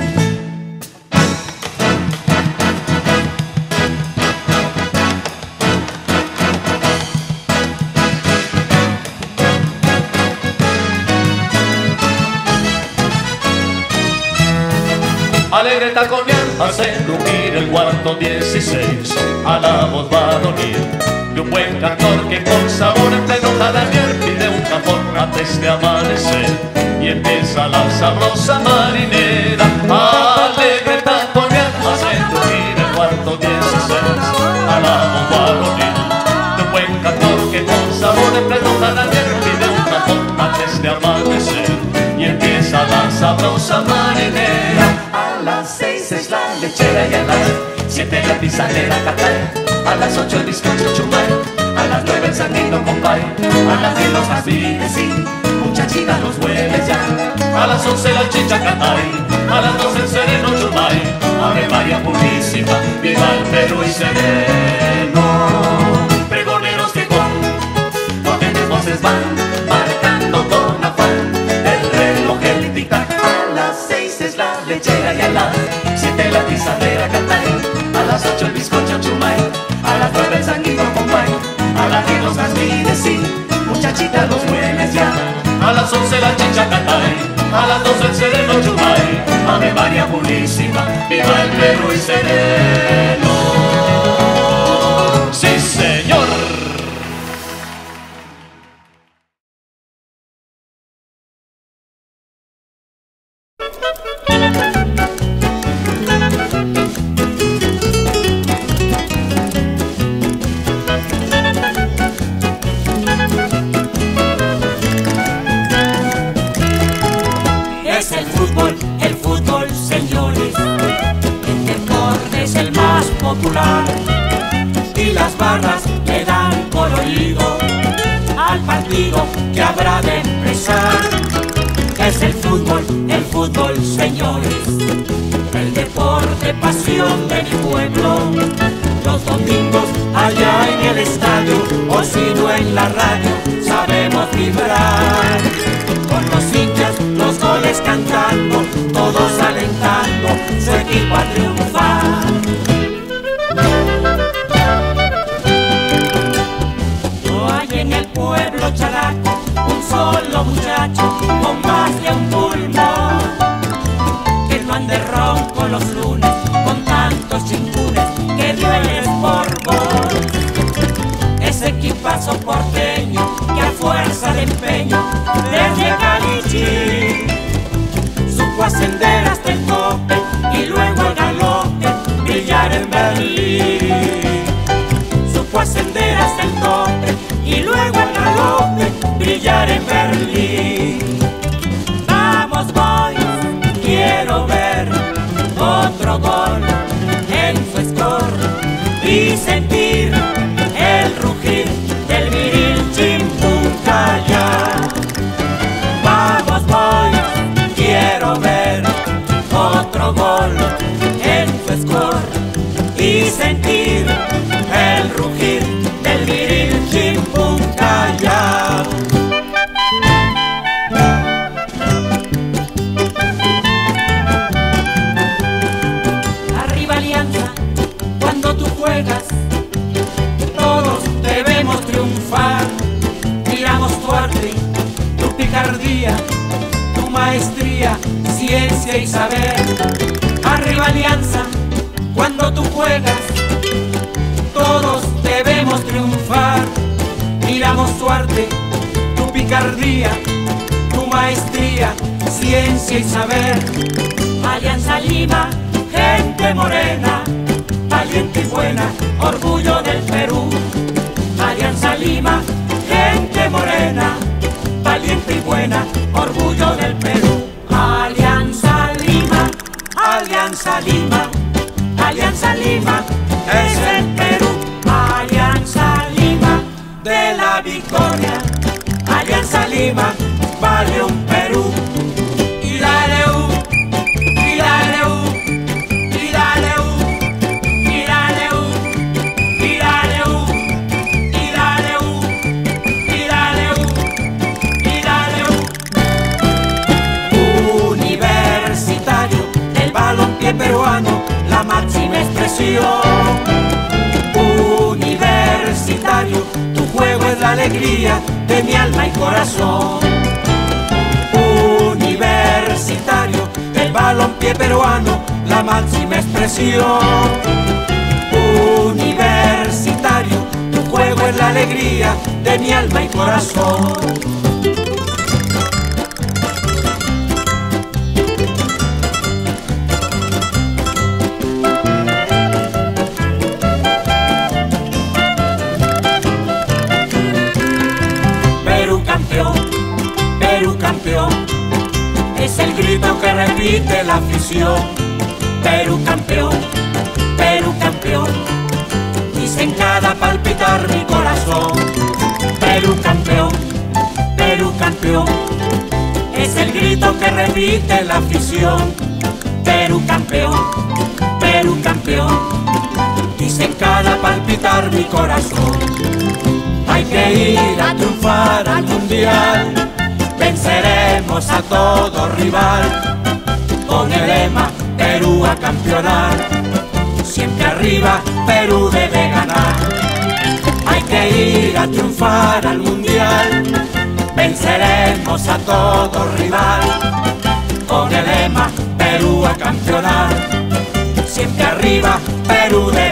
Alegre taconear hace rugir el cuarto 16. A la voz varonil de un buen cantor que con sabor en pleno jardinier pide un cajón antes de amanecer y empieza la sabrosa marinera. Alegre taconear hace rugir el cuarto 16. A la voz varonil de un buen cantor que con sabor en pleno jardinier pide un cajón antes de amanecer y empieza la sabrosa marinera. A las 6 es la lechera y a las 7 la pisadera Catay, a las 8 el bizcocho Chumay, a las 9 el sanguino Compay, a las 10 los jazmines y muchachita los hueles ya, a las 11 la chicha Catay, a las 12 el sereno Chumay. Ave María Purísima, viva el Perú y sereno. Pregoneros que con potentes voces van marcando con afán el reloj el tic-tac. A las 6 es la lechera y a las 7 la pisadera Catay, a las 8 el bizcocho Chumay, a las 9 el sanguino Compay, a las 10 los jazmines y muchachita los hueles ya, a las 11 la chicha Catay, a las 12 el sereno Chumay. Ave María Purísima, viva el Perú y sereno. Sí, señor. Es el fútbol, señores. El deporte es el más popular y las barras le dan colorido al partido que habrá de empezar. Es el fútbol, señores. El deporte, pasión de mi pueblo. Los domingos allá en el estadio o si no en la radio sabemos vibrar. Con los hinchas, los goles cantando, todos alentando. a triunfar. No hay en el pueblo chalaco un solo muchacho con más de un pulmón que no ande ronco los lunes con tantos chingunes que dio el esporbón. Ese equipazo porteño que a fuerza de empeño desde Calichín supo ascender hasta el tope y luego al galope brillar en Berlín. Supo ascender hasta el tope y luego al galope brillar en Berlín. Vamos boys, quiero ver otro gol en su score y sentir el rugir del viril Chimpuncayá. Vamos boys, quiero ver otro gol en su score y sentir el rugir del viril Chimpuncayá. Arriba Alianza, cuando tú juegas, todos debemos triunfar. Miramos tu arte, tu picardía, tu maestría, ciencia y saber. Arriba Alianza, cuando tú juegas, todos debemos triunfar. Miramos tu arte, tu picardía, tu maestría, ciencia y saber. Alianza Lima, gente morena, valiente y buena, orgullo del Perú. Alianza Lima, gente morena, valiente y buena, orgullo del Perú. Alianza Lima, Alianza Lima, Alianza Lima, es el Perú. Alianza Lima, de la victoria, Alianza Lima, vale un Perú. Y dale y dale y dale y dale y dale y dale y dale Universitario, el balompié peruano, la máxima expresión. Universitario, tu juego es la alegría de mi alma y corazón. Universitario, el balompié peruano, la máxima expresión. Universitario, tu juego es la alegría de mi alma y corazón. Perú campeón, es el grito que repite la afición. Perú campeón, dice en cada palpitar mi corazón. Perú campeón, es el grito que repite la afición. Perú campeón, dice en cada palpitar mi corazón. Hay que ir a triunfar al mundial, venceremos a todo rival. Con el lema Perú a campeonar, siempre arriba Perú debe ganar. Hay que ir a triunfar al mundial, venceremos a todo rival. Con el lema Perú a campeonar, siempre arriba Perú debe ganar.